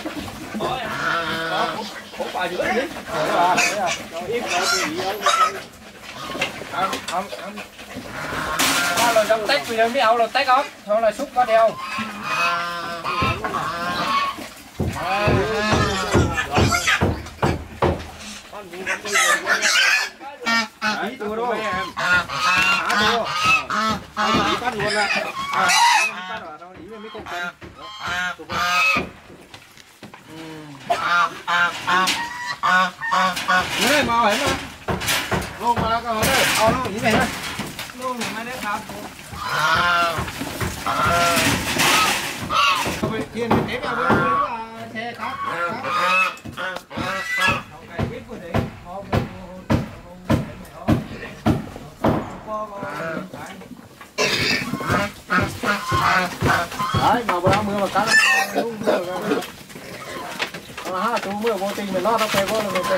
Khổ bà giữa đi. ít rồi thì gì ông ông ông Ba là trong tách bây giờ mới ảo là tách không? Thôi là xúc có đeo. Đấy, tôi đó em hả tôi không chỉ bắt luôn là à bắt rồi đâu ý mới công cân này màu hả luôn mà cái hồi đấy ao nó như này thôi luôn mà đấy khát rồi tiền mình để vào bên là xe khác cái biết của đấy đấy mà bữa mưa mà cắt nó ha chú mưa vô tình mình lo nó phải vô là được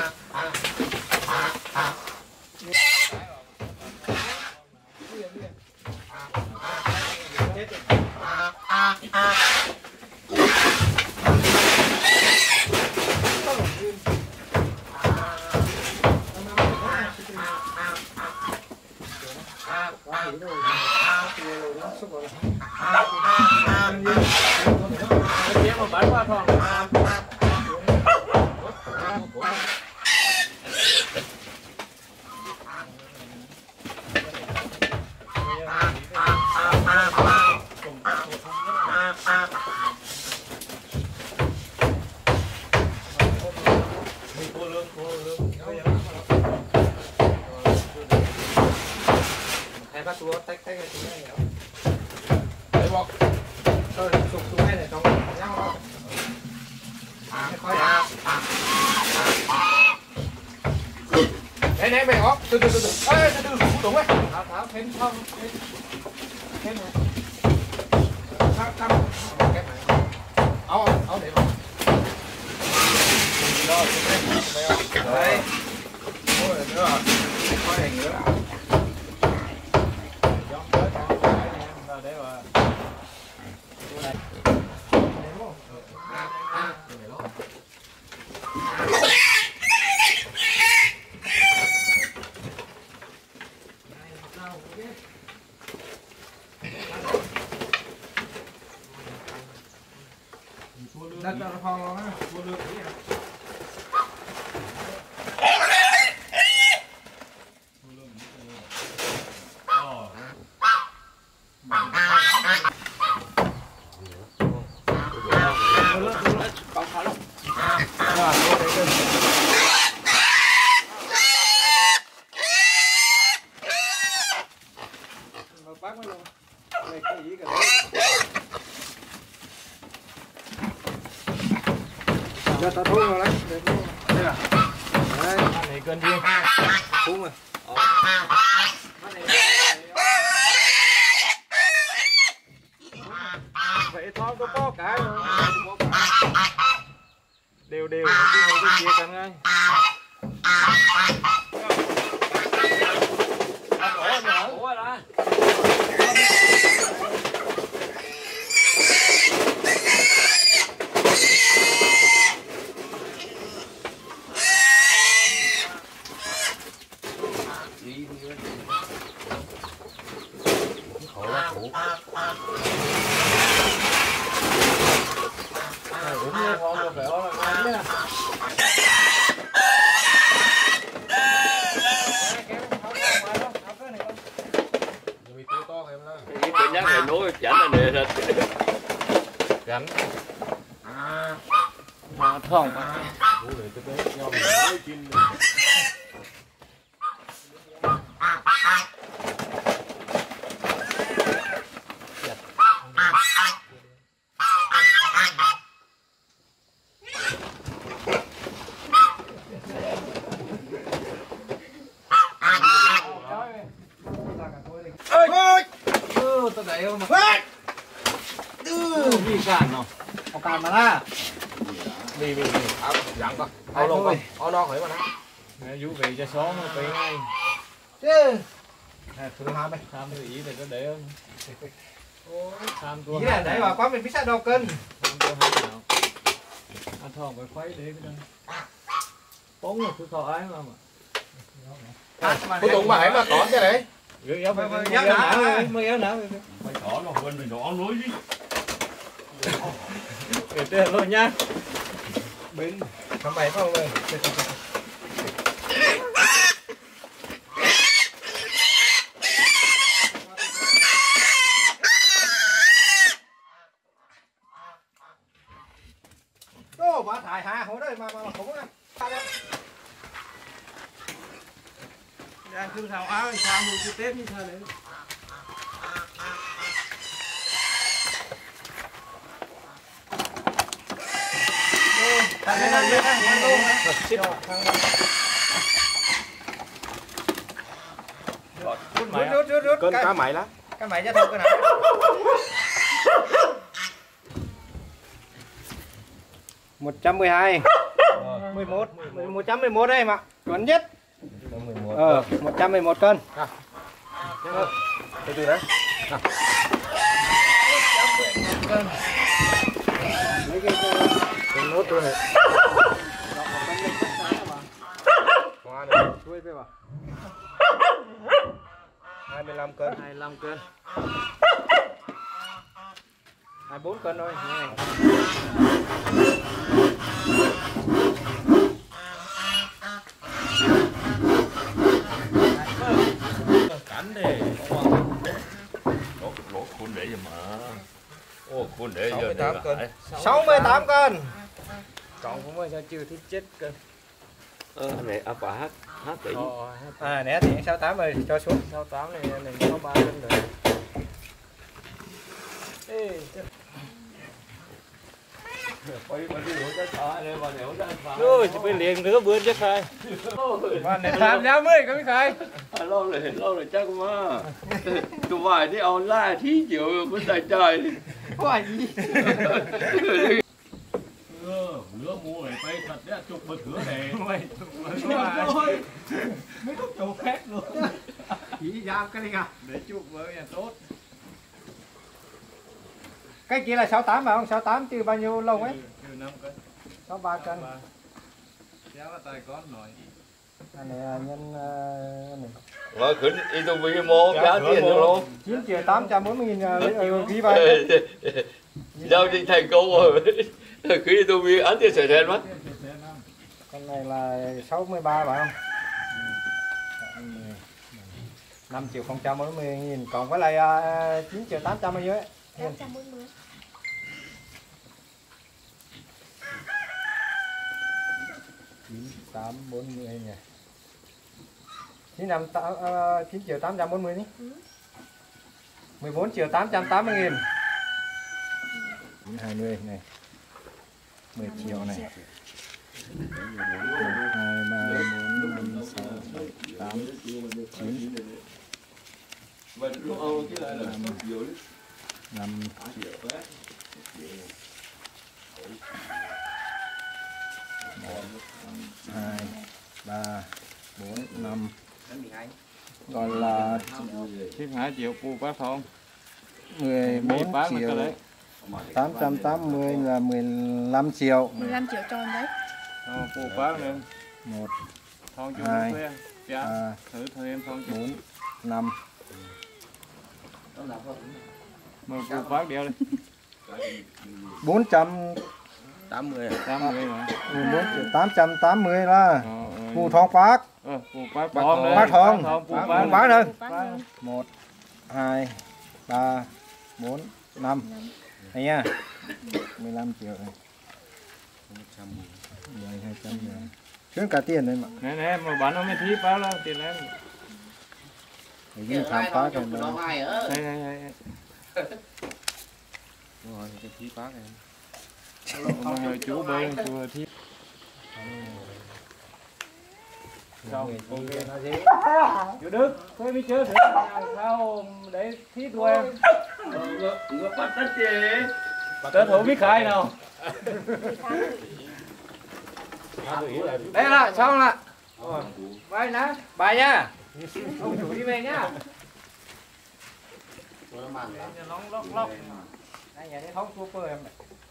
bán qua phòng hai bác chúa tách tách cái túi này nhỉ? Đấy bọc. Thôi sụp túi này trong nhau đó. Đấy đấy mày ó, từ từ từ từ. Ê từ từ phụ đúng ấy. Tháo tháo thêm không. Thêm này. Tháo tháo cái này. Áo áo để vào. Rồi, đây. Ôi nữa. Coi này nữa. Đặt vào phòng nó mua được cái gì Cho tao thu vào đấy. Đây là. Đấy. Này cân riêng. Thu rồi. Vậy thôi có có cái rồi. Đều đều cái này cái kia cần ngay. Ủa là. khổ quá khổ. Cũng như con được phải ó là ngon nhá. Cái cái nhắc này nối chảnh là nè rồi. Gắn. À. Mà thòng. Bố để cái bé nhau mình nói chín. Tao đẩy không mà. Gì cản nó. Có cản mà na. Đi đi đi. Áo dặn con. Áo lông con. Áo nó khởi mà nó. Mẹ vũ về cho xóm nó phải ngay. Chứ. Nè, thử ham đi. Tham cái ý này có để không? Ôi, tham tua. Ý là để vào quá mình biết sao đâu cân. Tham tua hai nào. Ăn thòng phải khuấy để cái đó. Bóng là cứ có ai mà mà. Cô tụng bà hãy mà có cái đấy. Gửi giáo phải giáo não mới giáo não. Mày có nó quên mình nó lối đi. Để tên luôn nha. Bên không phải không ơi. Ô, bà thải hà hồi đây mà mà không á. Đang cứ sao áo sao mua cái Tết như thế này. Đây đây đây đây. Rút rút rút. Cơn cá mày lá. Cá mày ra thôi cái nào. một trăm mười hai. mười một, một trăm mười một đây mà. Chuẩn nhất. Ờ, một trăm mười một cân. Từ từ đấy. Mấy cái cái nốt tôi này. Hoa này. Chuối về vào. hai mươi lăm cân. hai mươi lăm cân. hai mươi bốn cân thôi. Này. Cắn đi. Lỗ lỗ khuôn để gì mà. Ô khuôn để giờ này là sáu mươi tám cân. Còn cũng mới sao chưa thích chết cân. Ờ này áp bà hát hát tỷ. À nè thì sáu mươi tám rồi cho xuống. sáu mươi tám này này có ba cân rồi. Ê. Rồi thì phải liền nữa bữa chắc khai. Mà này tham giá mới có biết khai. Lâu rồi lâu rồi chắc mà. Tụi vài đi online thí chịu bữa trời trời. Có ảnh gì. lứa mua này bay thật đấy, chụp bật cửa này. Rồi. Mấy thuốc chỗ khác luôn. Chỉ giao cái này à. Để chụp với nhà tốt. Cái kia là sáu mươi tám mà không? sáu mươi tám chứ bao nhiêu lông ấy? năm cân. sáu mươi ba cân. Kéo là tay con nổi. Này nhân này. Rồi khuyến y tông vi mô giá tiền được luôn. chín triệu tám trăm bốn mươi nghìn ghi vào. Giao dịch thành công rồi. Khuyến y tông vi án tiền sẻ thèn mất. Con này là sáu mươi ba phải không? năm triệu không trăm bốn mươi nghìn, còn với lại uh, chín triệu tám trăm bao nhiêu ấy? tám trăm bốn mươi. chín tám bốn mươi nhỉ. chín năm chín triệu tám trăm bốn mươi nhỉ? Ừ. mười bốn triệu tám trăm tám mươi nghìn. hai mươi này. mười triệu này. hai ba bốn năm sáu bảy tám chín năm hai ba bốn năm gọi là chín hai triệu phụ bác không mười bốn triệu tám trăm tám mươi là mười lăm triệu. mười lăm triệu tròn đấy. phụ bác nữa một thong chú hai quê ba thử thử em thong bốn năm mời phụ bác đeo đi bốn trăm tám mươi tám mươi mà bốn triệu tám trăm tám mươi là ờ, phụ thong phát ờ, phụ bác thong bác thong phụ bác bác bác thôi Bác ơi. một hai ba bốn năm đây nha mười lăm triệu này mười hai trăm rồi chuyến cả tiền đấy mà nè nè mà bán nó mới thi bao đâu tiền em để ghi khám phá cái đó đây đây đây rồi cái thi phá này mà chú bơi chú thi xong chú Đức thôi mới chơi thử sao để thi đua em ngựa bắt đất chị tớ thử biết khai nào đây là xong là bài nè bài nha ông chủ đi về nhá lóc lóc lóc đây nhà đấy không super em này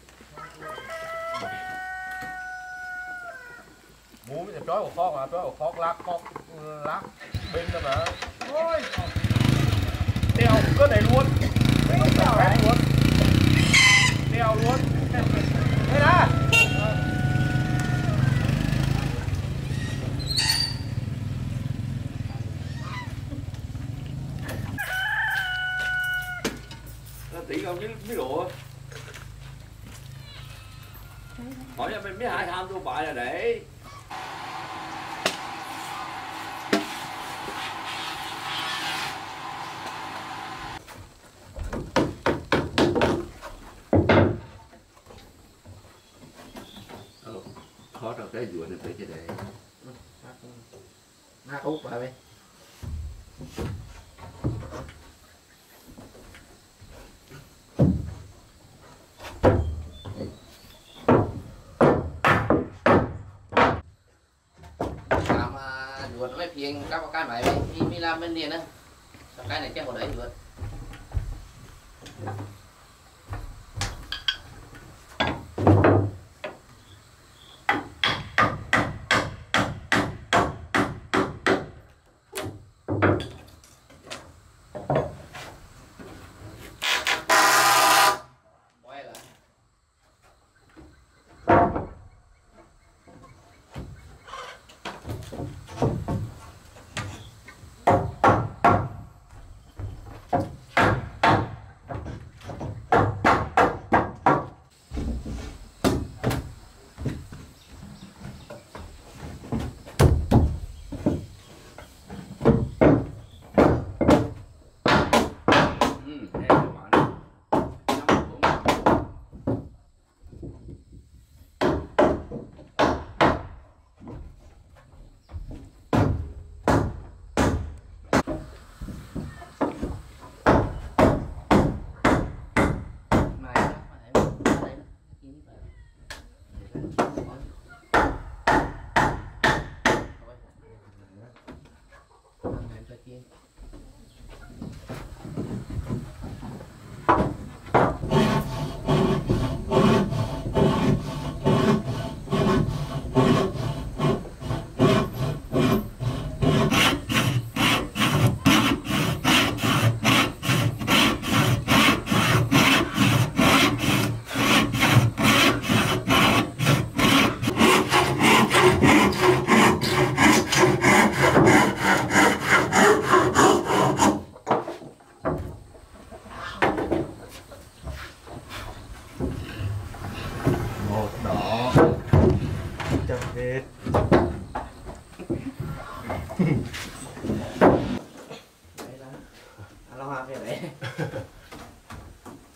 Bố bây giờ trói của phóc mà, trói của phóc lắc, phóc lắc bên đó mà. Ôi! Đeo cứ này luôn. Đeo luôn. Đeo luôn. Đây nè! Tí không biết biết độ. Hỏi cho mình biết hai tham tôi bại là để khó được cái vườn này phải cho để nó út vào đi làm vườn nó mới phiền các cái này mi mi làm bên điền á cái này chắc vào đấy vườn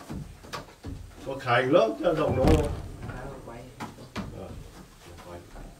Có khải lớp cho rộng đúng không?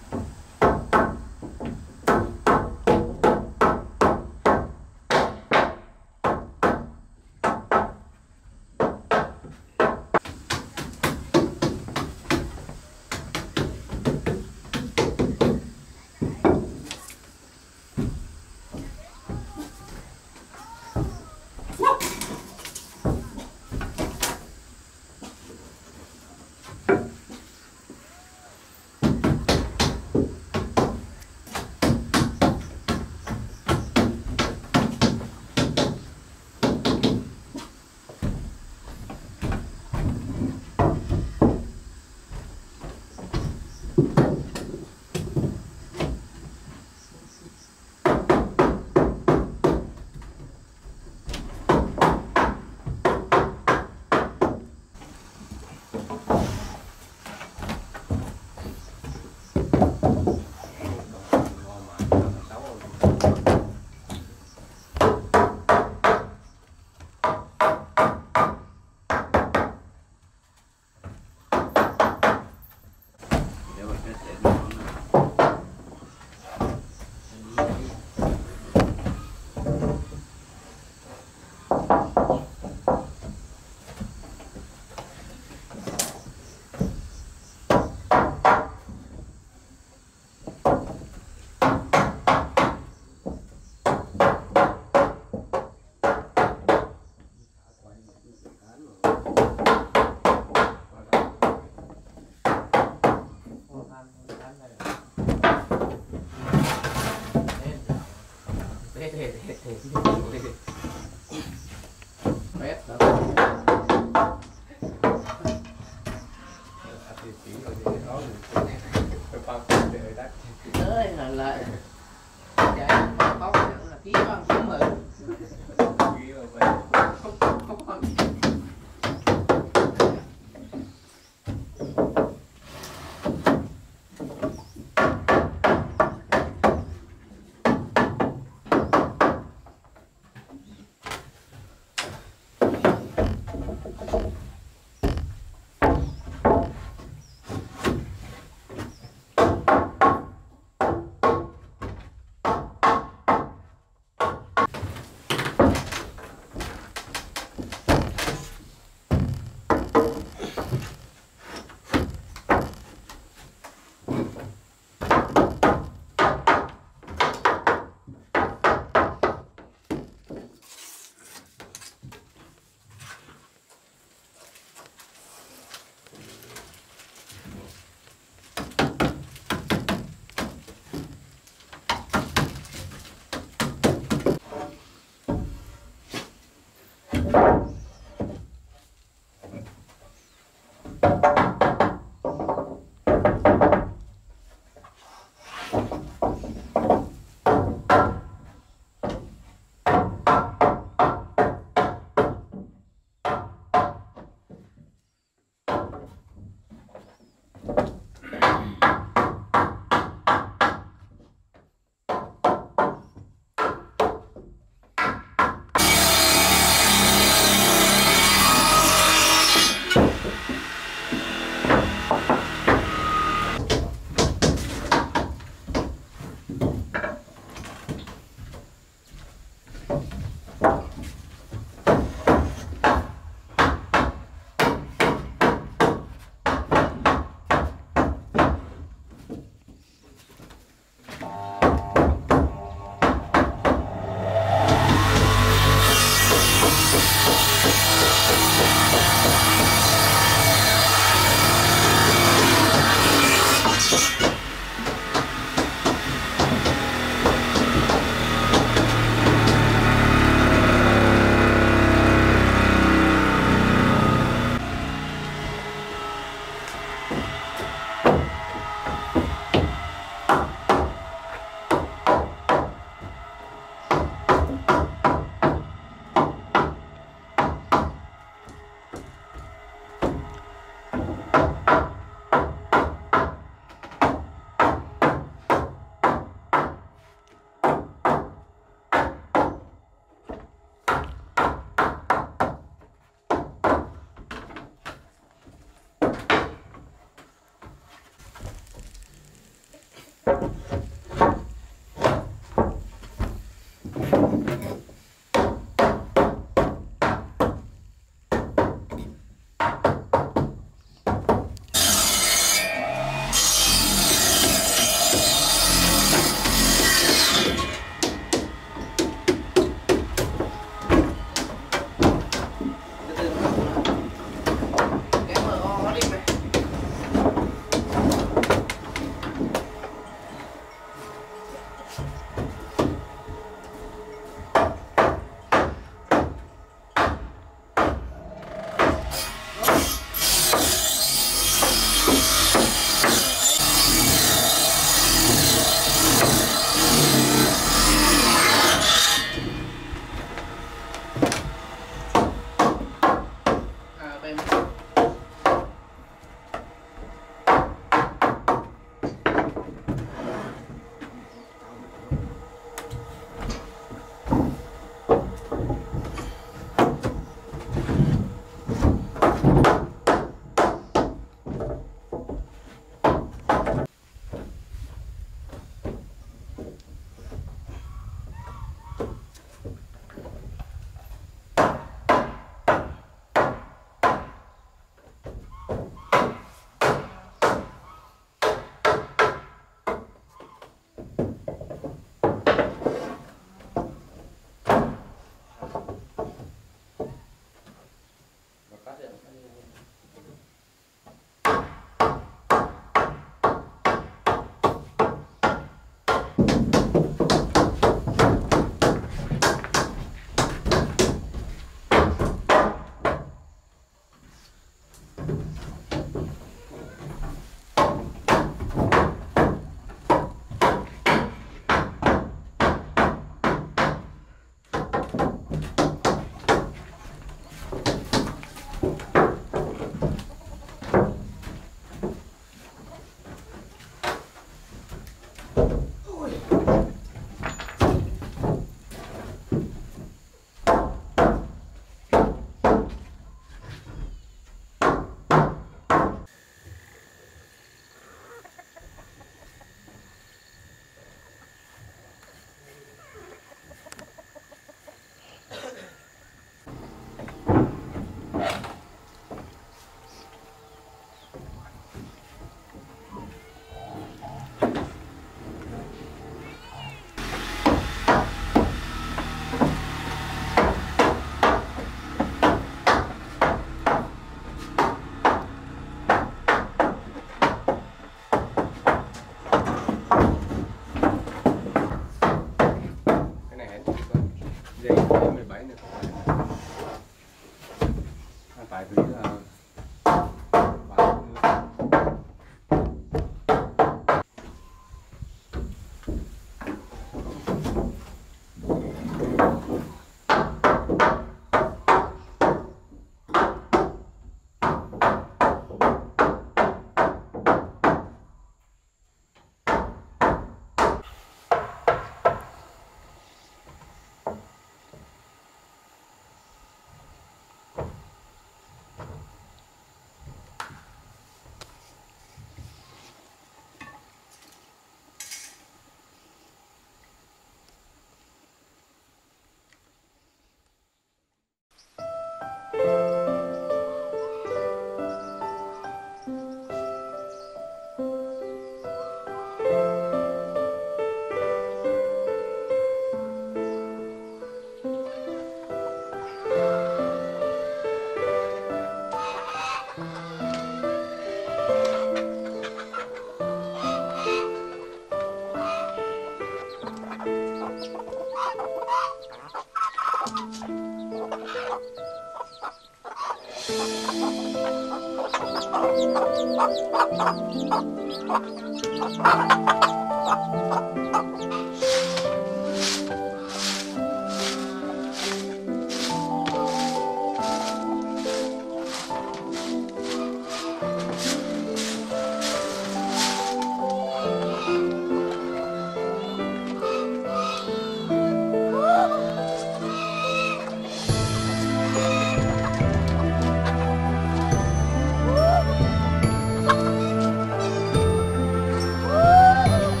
Woo!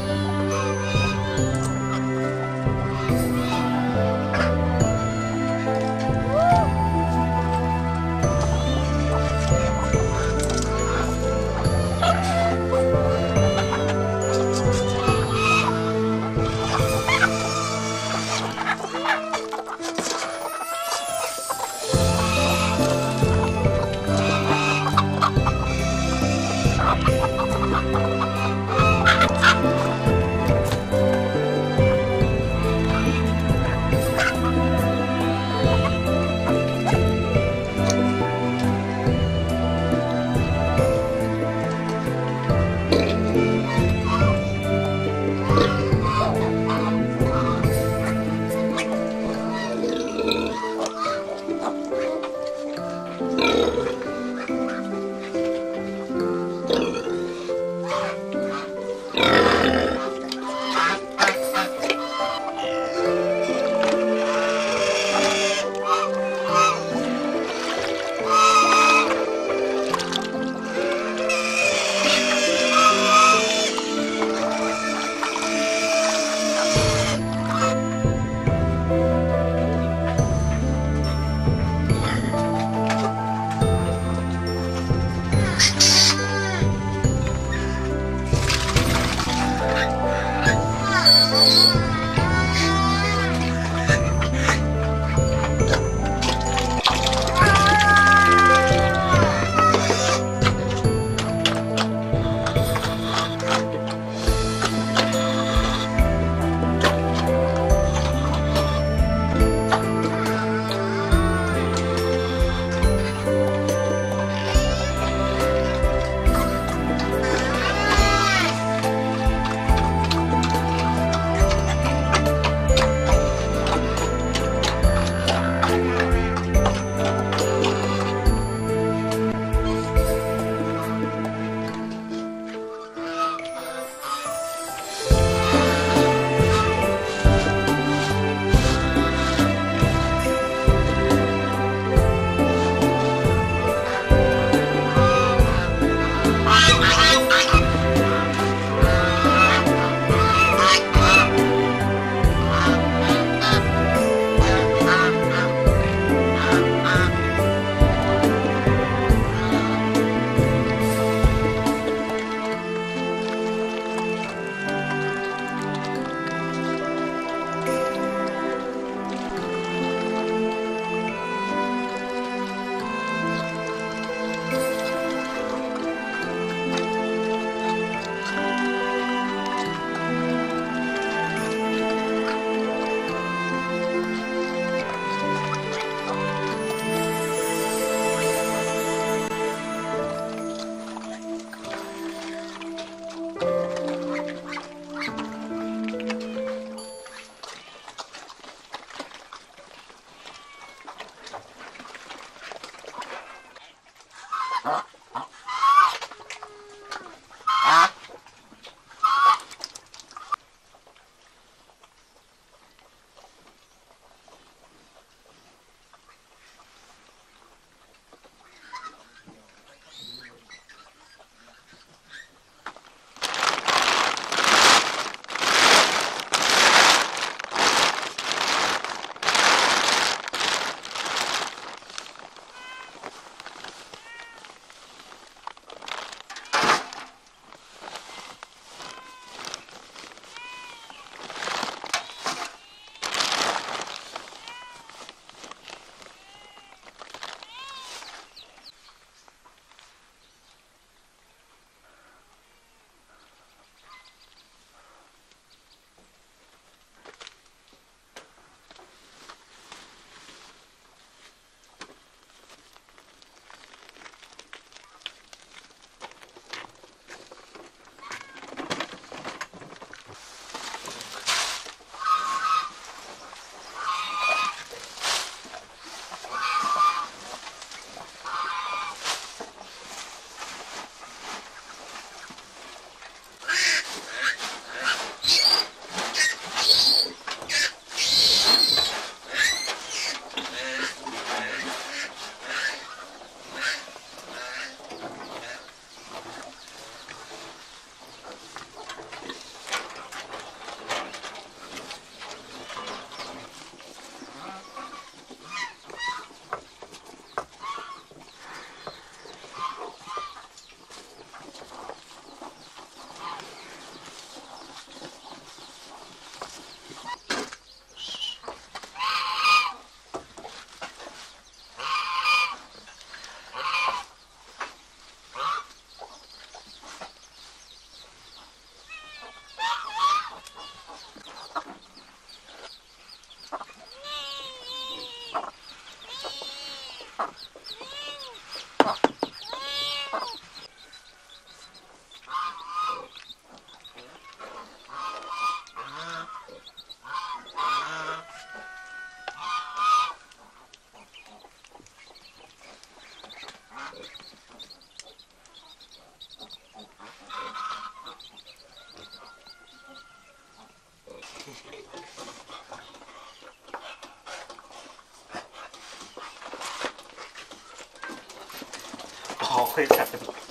Ôi thật.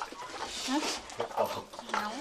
Nấu.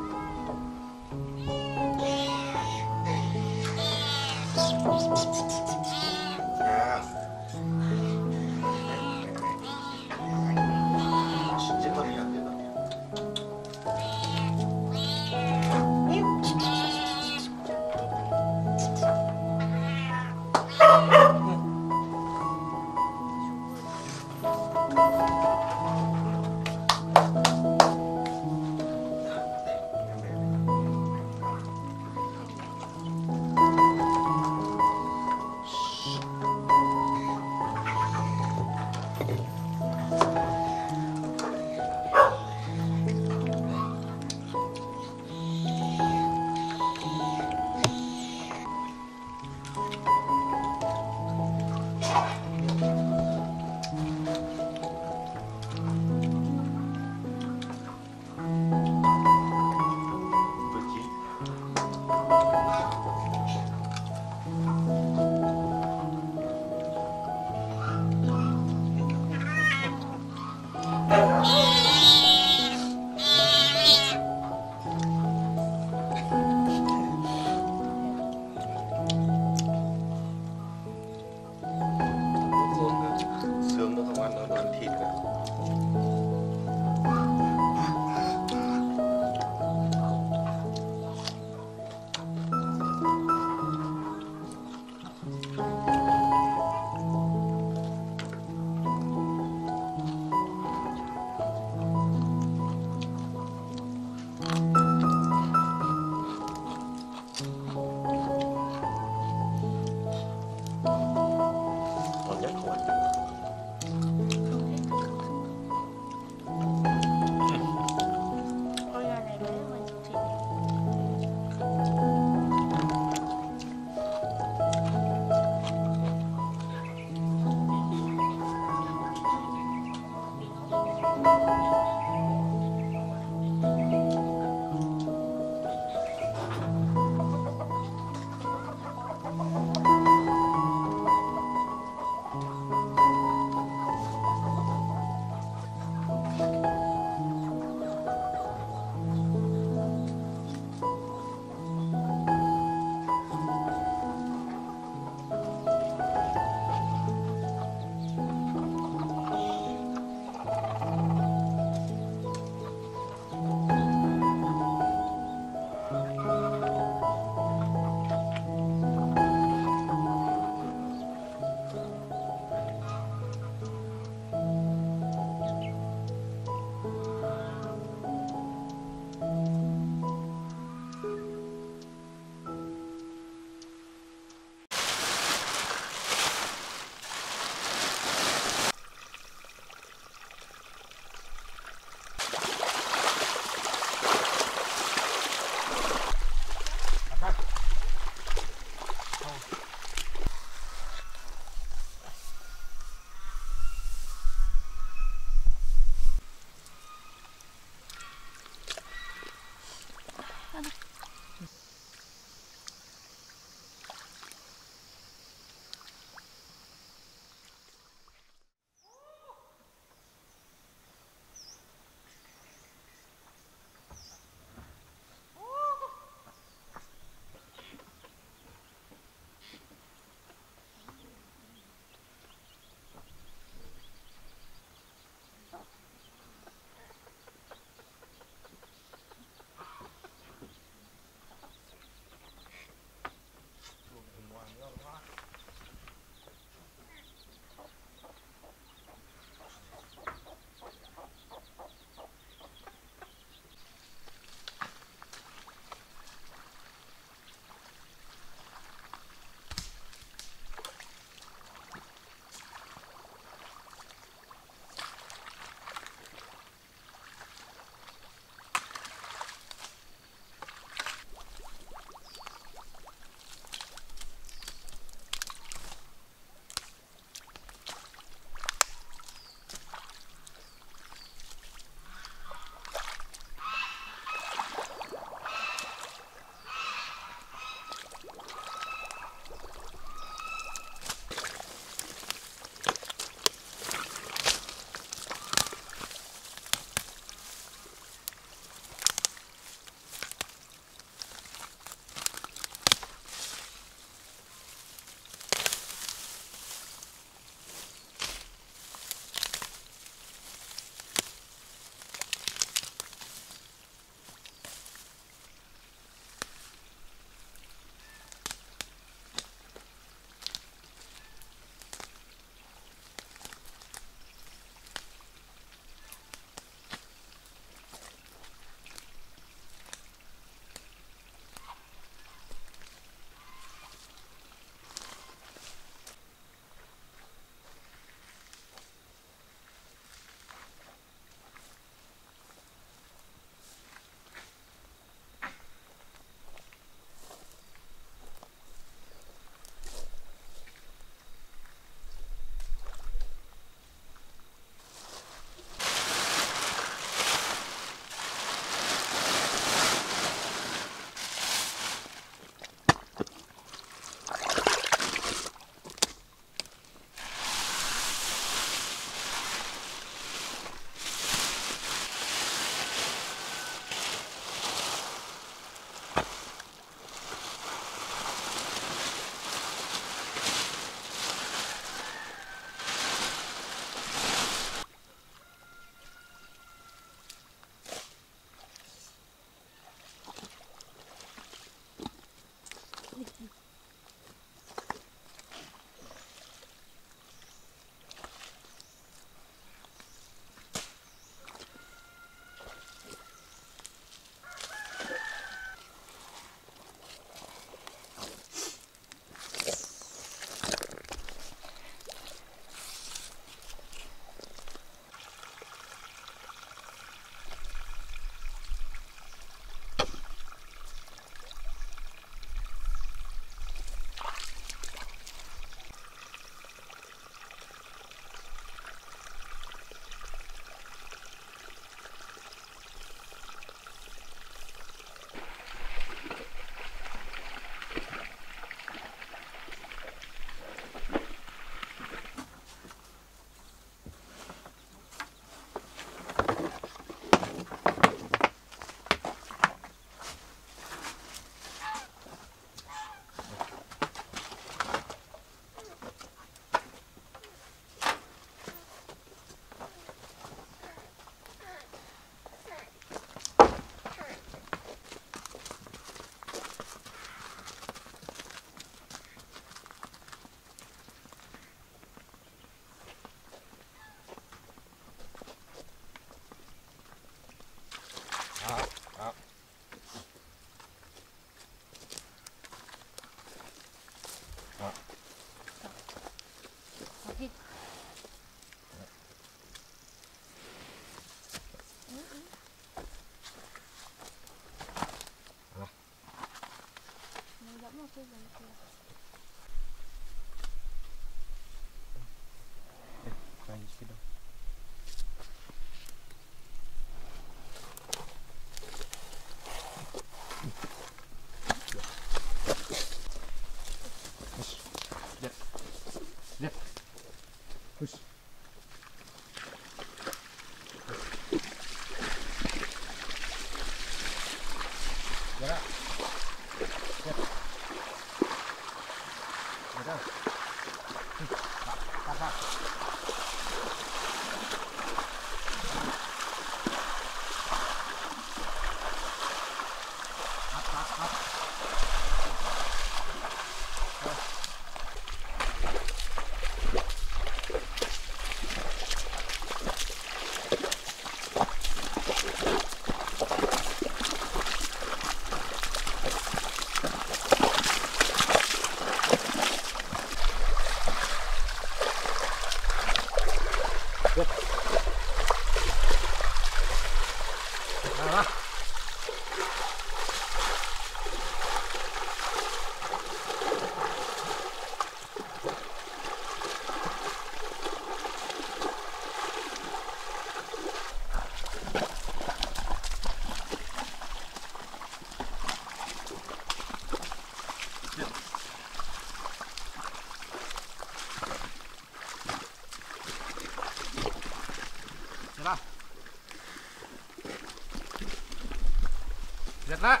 Lihat nak.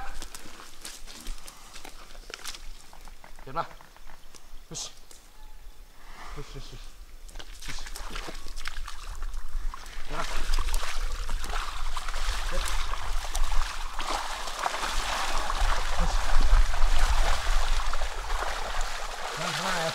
Lihat lah. Hush. Hush, hush, hush. Hush. Lihat lah. Lihat. Hush. Nah, nah ya.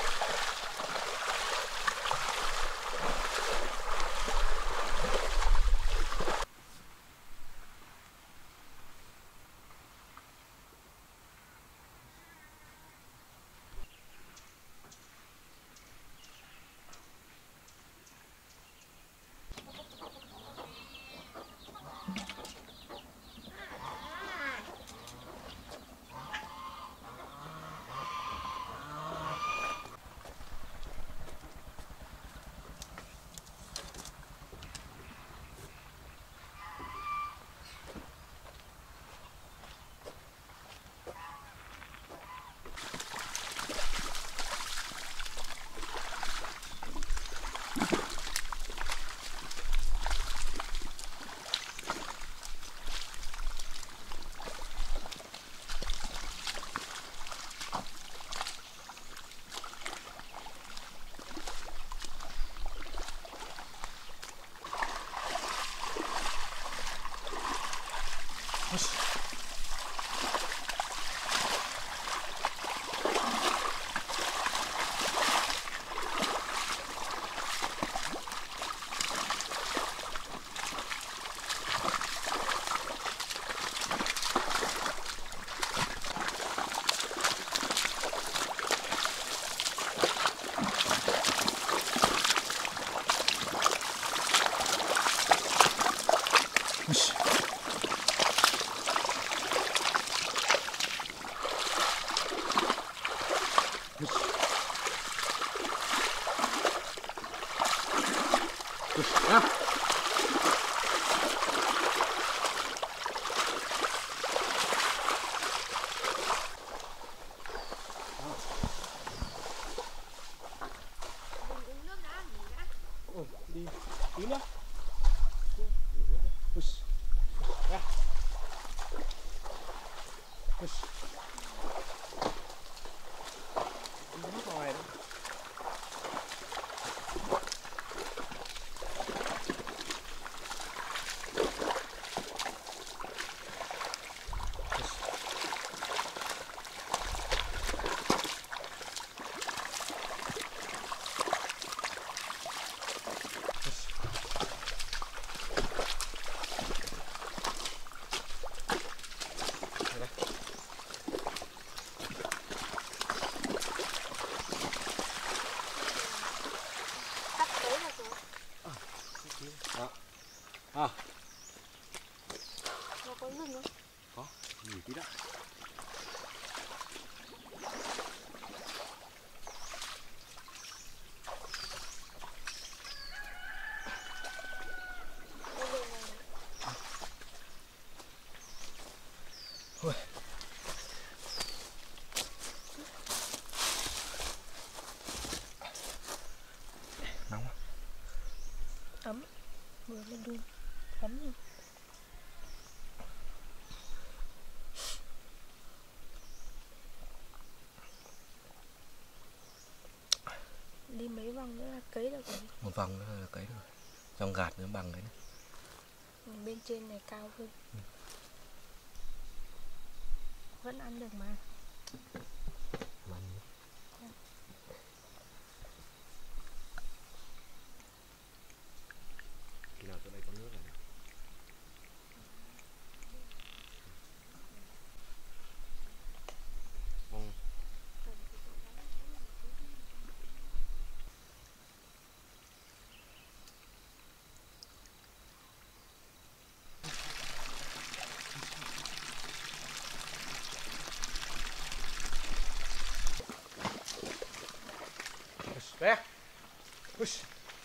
Ya. Ồ, đi tí nữa. Push. Ya. Push. Đi nước ngoài đó. À. Nó có lưng không? Có, nhiều tí đó. Nóng à? Ấm. Vừa lên đun. Ấm luôn. Đi mấy vòng nữa là cấy được rồi. Một vòng nữa là cấy được rồi. Trong gạt nữa bằng cái này. Bên trên này cao hơn. Ừ. Vẫn ăn được mà. Ăn. Khi nào chỗ này có nước này. Ừ. Về. Push.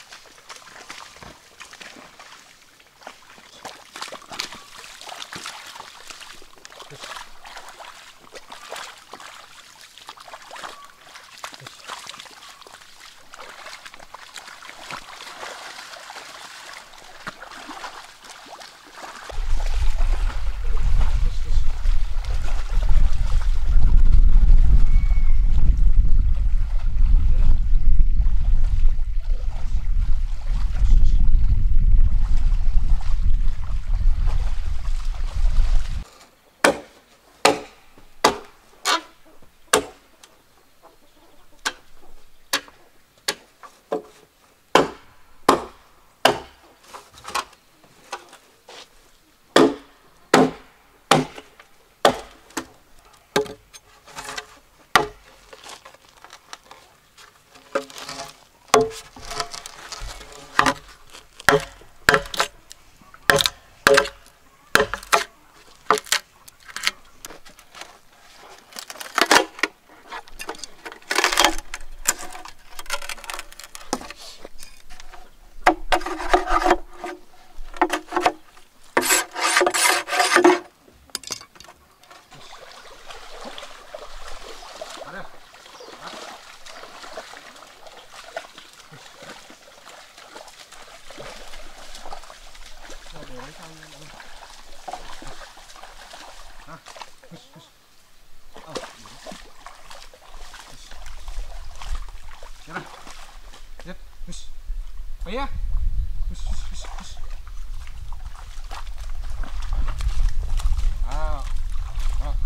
Iya. Ah. Ah.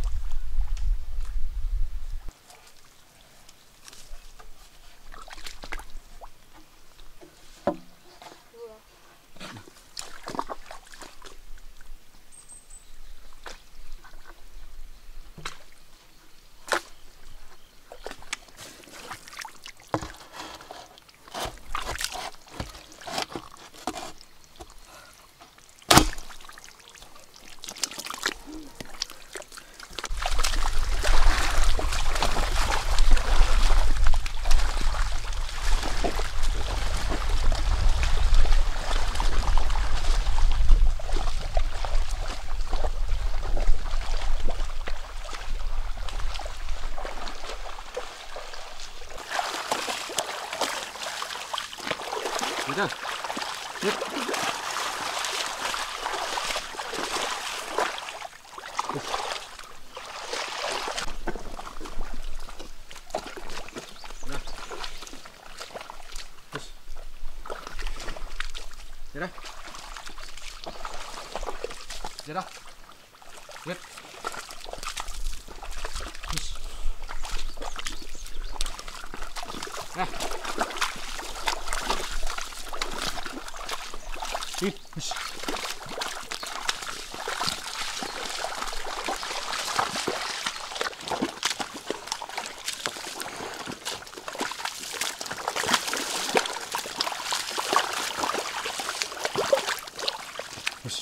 Udah. Yuk. Udah. Terus. Udah. Udah. Wait. Terus. Nah. Wait, push. Push.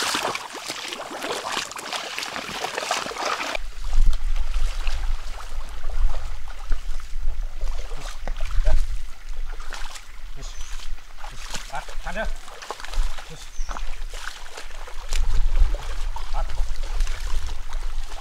Push. Push. Ah, ada. Push.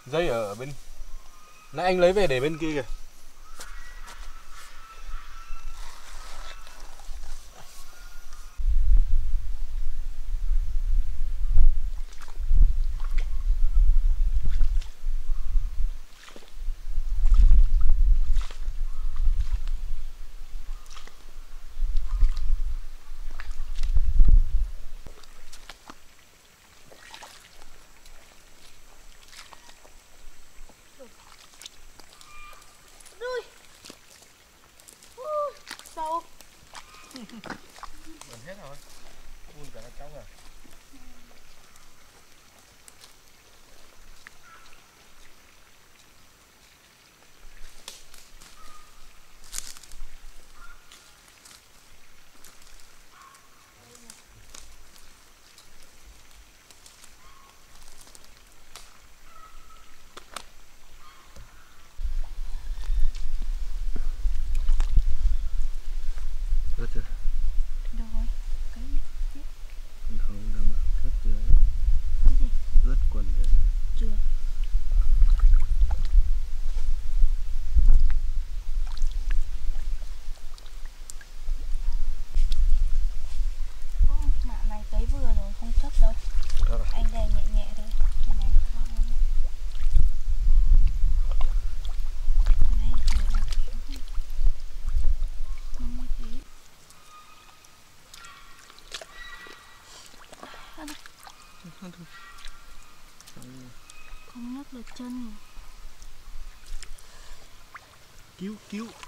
Dây ở bên nãy anh lấy về để bên kia kìa. Sâu. Gần hết rồi. Phun cả nó trong rồi. Ướt chưa? Được rồi. Cái gì? Không, đâu mà ướt chưa? Cái gì? Ướt quần chưa? Chưa. Ô, mạng này cấy vừa rồi, không chấp đâu. Đó rồi. Anh đè nhẹ nhẹ thôi. Cái này không ăn. Cái này vừa đặt xuống. năm mươi ký. Không nhấc được chân. Cứu, cứu.